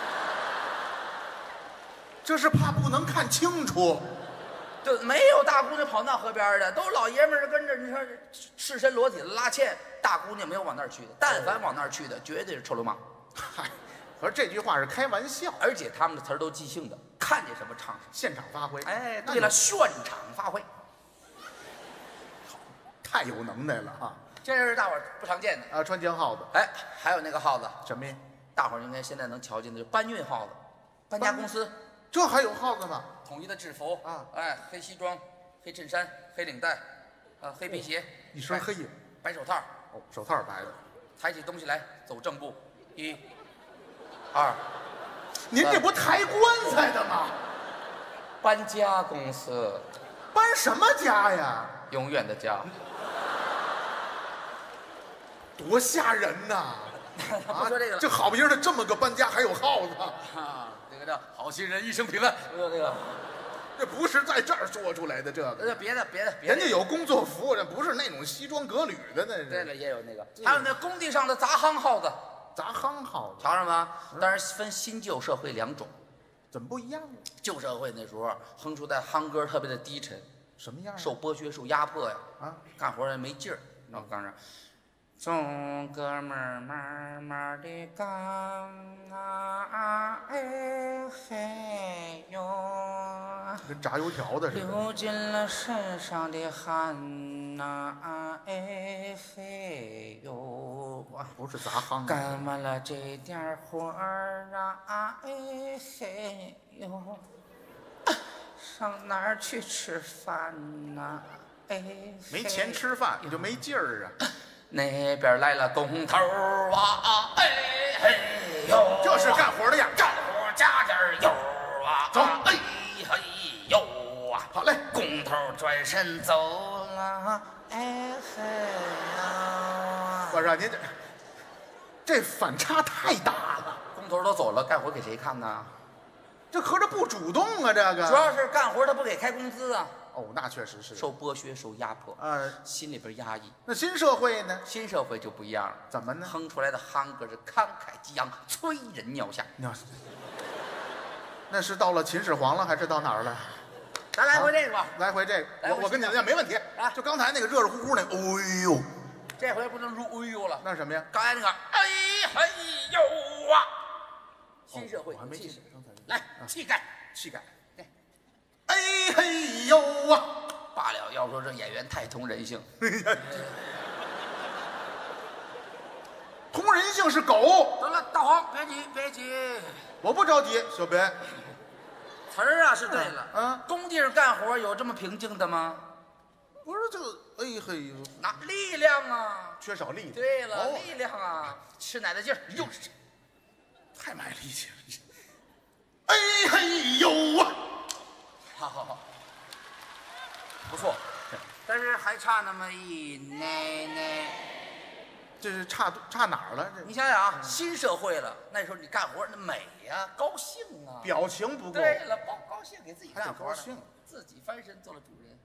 这是怕不能看清楚。 就没有大姑娘跑那河边的，都是老爷们儿跟着，你说赤身裸体的拉纤，大姑娘没有往那儿去的，但凡往那儿去的，绝对是臭流氓。 嗨，可是这句话是开玩笑， 而且他们的词儿都即兴的，看见什么唱什么。 现场发挥。 哎， 那对了，现场发挥， 太有能耐了哈！ 这是大伙儿不常见的。 啊，川江耗子哎，还有那个耗子， 什么呀？ 大伙儿应该现在能瞧见的，就搬运耗子，搬家公司这还有耗子吗？ 统一的制服啊， 哎，黑西装、黑衬衫、黑领带，黑皮鞋， 一身黑呀。 白手套， 哦，手套白的。 抬起东西来走正步，1、2。 您这不抬棺材的吗？ 搬家公司， 搬什么家呀？ 永远的家。 多吓人呐！ 不说这个了， 这好不容易这么个搬家，还有耗子， 啊，这个叫好心人一生平安。这个， 这不是在这儿说出来的，这个别的， 人家有工作服，这不是那种西装革履的，那是。 对了，也有那个，还有那工地上的杂夯耗子， 杂夯耗子， 瞧着吗？当然分新旧社会两种。 怎么不一样呢？ 旧社会那时候哼出的夯歌特别的低沉， 什么样？ 受剥削、受压迫呀， 啊， 干活也没劲儿。那我告诉你，众哥们儿慢慢的干啊，哎嘿哟， 跟炸油条的似的。 流尽了身上的汗呐，哎嘿哟， 不是杂夯， 干完了这点活儿啊，哎嘿哟，上哪儿去吃饭呐？哎， 没钱吃饭你就没劲儿啊。 那边来了工头啊，哎嘿呦， 这是干活的呀， 干活加点油啊， 走哎嘿呦啊， 好嘞， 工头转身走了，哎嘿呀， 我说您这反差太大了， 工头都走了，干活给谁看呢？ 这合着不主动啊，这个主要是干活他不给开工资啊， 哦，那确实是受剥削、受压迫，心里边压抑。 那新社会呢？ 新社会就不一样了， 怎么呢？ 哼出来的夯歌是慷慨激昂，催人尿下。 那是到了秦始皇了，还是到哪儿了？ 咱来回这个吧， 来回这个，我跟你讲没问题啊。 就刚才那个热热乎乎那，哎呦， 这回不能如哎呦了。 那是什么呀？ 刚才那个哎嘿呦啊，新社会我还没气势， 刚才来气概， 气概。 对， 哎嘿呦啊！ 罢了，要说这演员太通人性， 通人性是狗。 得了，大黄别急别急， 我不着急，小白。 词儿啊是对了。 啊， 工地上干活有这么平静的吗？ 不是这个，哎嘿呦， 那力量啊， 缺少力。 对了， 哦力量啊，吃奶的劲儿，又是太卖力气了。哎嘿呦啊！ 好，不错，但是还差那么一奶奶。 这是差哪儿了？这你想想啊，新社会了，那时候你干活那美呀，高兴啊， 表情不够。 对了，高兴给自己还得干活呢高兴， 自己翻身做了主人。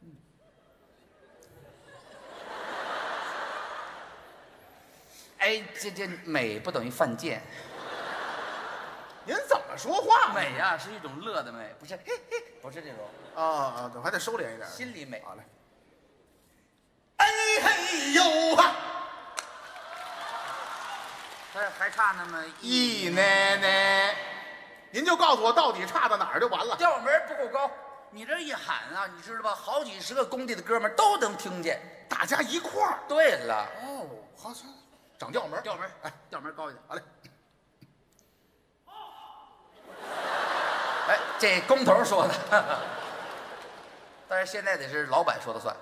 哎，这美不等于犯贱， 您怎么说话？ 美呀是一种乐的美，不是嘿嘿，不是这种啊，我还得收敛一点。 心里美。 好嘞。哎嘿呦啊！ 但是还差那么一奶奶，您就告诉我到底差到哪儿就完了。 调门不够高，你这一喊啊，你知道吧？好几十个工地的哥们儿都能听见。 大家一块儿。 对了， 哦，好，涨调门， 调门， 哎， 调门高一点。 好嘞。 哎，这工头说的，但是现在得是老板说的算。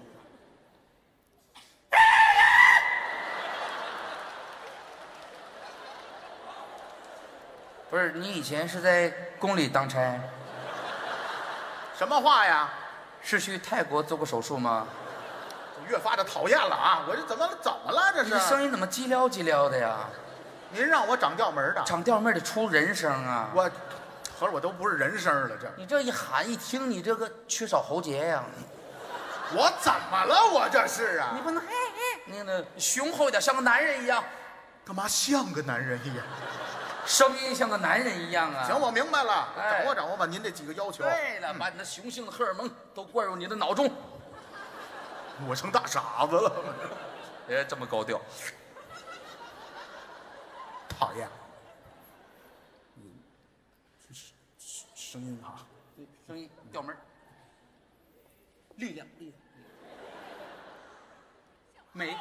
不是，你以前是在宫里当差， 什么话呀？ 是去泰国做过手术吗？ 越发的讨厌了啊！我这怎么了？这你是声音怎么叽撩叽撩的呀？ 您让我涨调门的， 长调妹得出人声啊！ 我合着我都不是人声了，这你这一喊一听，你这个缺少喉结呀！ 我怎么了？我这是啊？ 你不能嘿嘿，你那雄厚一点，像个男人一样， 干嘛像个男人一样？ 声音像个男人一样啊！ 行，我明白了， 哎掌握吧您这几个要求。 对了，把你的雄性的荷尔蒙都灌入你的脑中。 我成大傻子了， 这么高调， 讨厌。声音哈， 声音调门，力量，美。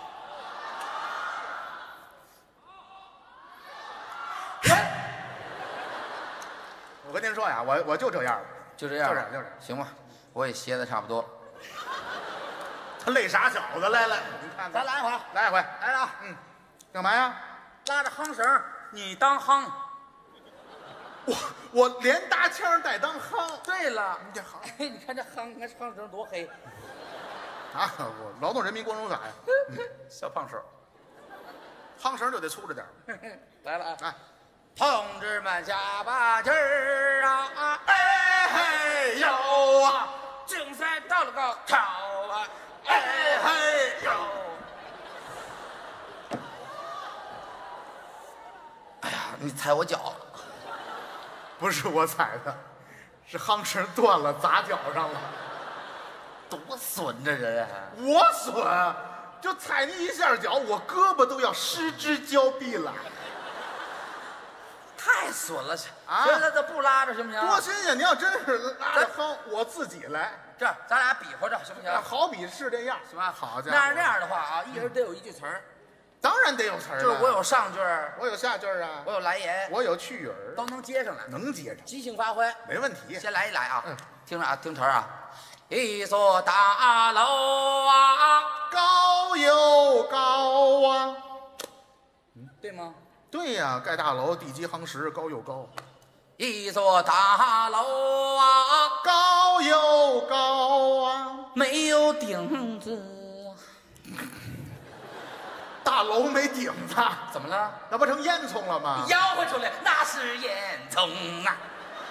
我跟您说呀，我就这样了， 就这样， 就这样， 行吧，我也歇的差不多。 他累傻小子来了，您看看， 咱来一回， 来一回， 来了， 干嘛呀？ 拉着夯绳，你当夯。 我连搭腔带当夯。 对了， 你这夯哎，你看这夯绳多黑， 啊！我劳动人民光荣伞呀， 小胖手。 夯绳就得粗着点儿。 来了啊！ 哎， 同志们下把劲儿啊！ 哎嘿呦啊！ 竞赛到了高潮啊！ 哎嘿呦！ 哎呀，你踩我脚了！ 不是我踩的，是夯绳断了砸脚上了。 多损这人啊！ 我损，就踩你一下脚，我胳膊都要失之交臂了。 太损了！ 啊行，那不拉着行不行？ 多新鲜！你要真是拉着夯，我自己来。 这样，咱俩比划着行不行？ 好比是这样， 行吧？ 好家伙， 那样的话啊，一人得有一句词儿， 当然得有词儿了。 就是我有上句儿， 我有下句儿啊， 我有来言， 我有去语儿， 都能接上来， 能接上， 即兴发挥。 没问题。 先来一来啊，听着啊，听词儿啊，一座大楼啊， 高又高啊， 对吗？ 对呀，盖大楼，地基夯实，高又高， 一座大楼啊， 高又高啊， 没有顶子， 大楼没顶子， 怎么了？ 那不成烟囱了吗？ 吆喝出来，那是烟囱啊！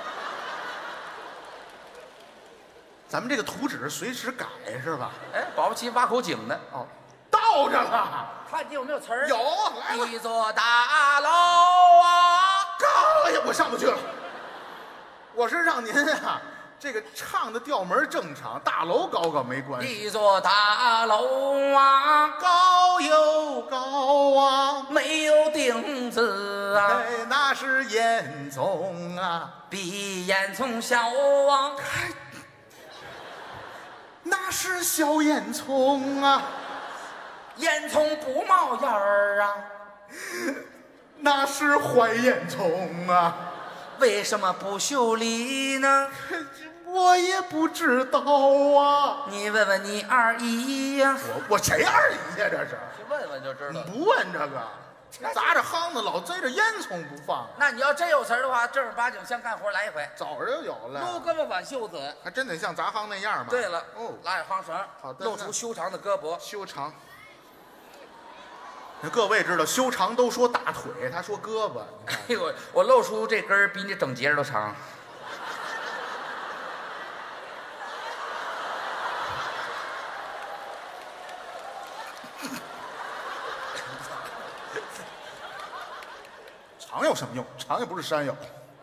咱们这个图纸随时改是吧？ 哎，保不齐挖口井呢。 哦，倒着了， 看你有没有词儿？ 有，来吧。 一座大楼啊， 高也我上不去了。我是让您啊，这个唱的调门正常，大楼高没关系。 一座大楼啊， 高又高啊， 没有顶子啊， 哎，那是烟囱啊， 比烟囱小啊， 那是小烟囱啊， 烟囱不冒烟儿啊， 那是坏烟囱啊， 为什么不修理呢？ 我也不知道啊。 你问问你二姨呀， 我谁二姨呀？这是去问问就知道了。 不问这个， 砸着夯子，老贼着烟囱不放。 那你要真有词儿的话，正儿八经像干活来一回。 早就有撸了， 胳膊挽袖子。 还真得像砸夯那样吧？ 对了， 哦， 拉一夯绳， 好的露出修长的胳膊。 修长。那各位知道，修长都说大腿，他说胳膊。你看哎呦，我露出这根儿比你整节儿都长。 长有什么用？长又不是山药。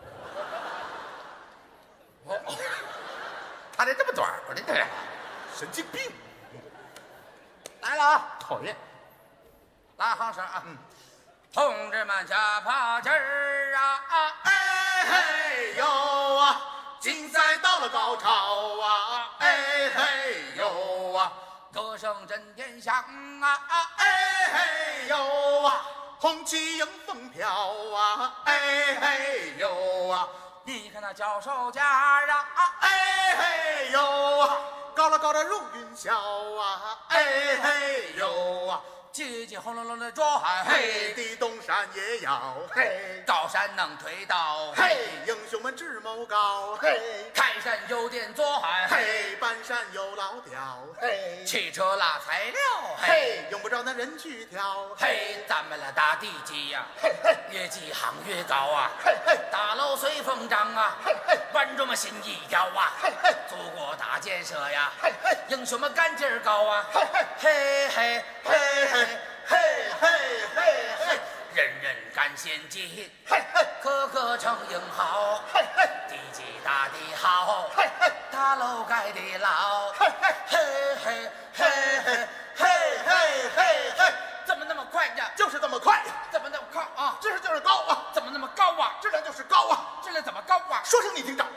他这么短，我这神经病！ 来了啊！ 讨厌。 拉夯绳啊！同志们加把劲儿啊！ 哎嘿呦啊，竞赛到了高潮啊！哎嘿呦啊， 歌声震天响啊！ 哎嘿呦啊，红旗迎风飘啊！哎嘿呦啊， 你看那脚手架啊！ 哎嘿呦啊，高了高的如云霄啊！哎嘿呦啊， 急急轰隆隆的转， 嘿，地动山也要嘿， 高山能推倒， 嘿，英雄们志谋高嘿， 开山有点钻， 嘿，半山有老雕嘿， 汽车拉材料， 嘿，用不着那人去挑嘿，咱们的大地基呀，越几行越高啊，大楼随风长啊，万众们心一跳啊，祖国大建设呀，英雄们干劲儿高啊，嘿嘿嘿嘿嘿嘿嘿嘿，人人干先进，个个成英豪，地基打得好，大楼盖得牢，嘿嘿嘿嘿嘿嘿嘿嘿，怎么那么快呀？ 就是这么快， 怎么那么高啊？ 知识就是高啊， 怎么那么高啊？ 质量就是高啊， 质量怎么高啊？ 说声你听着。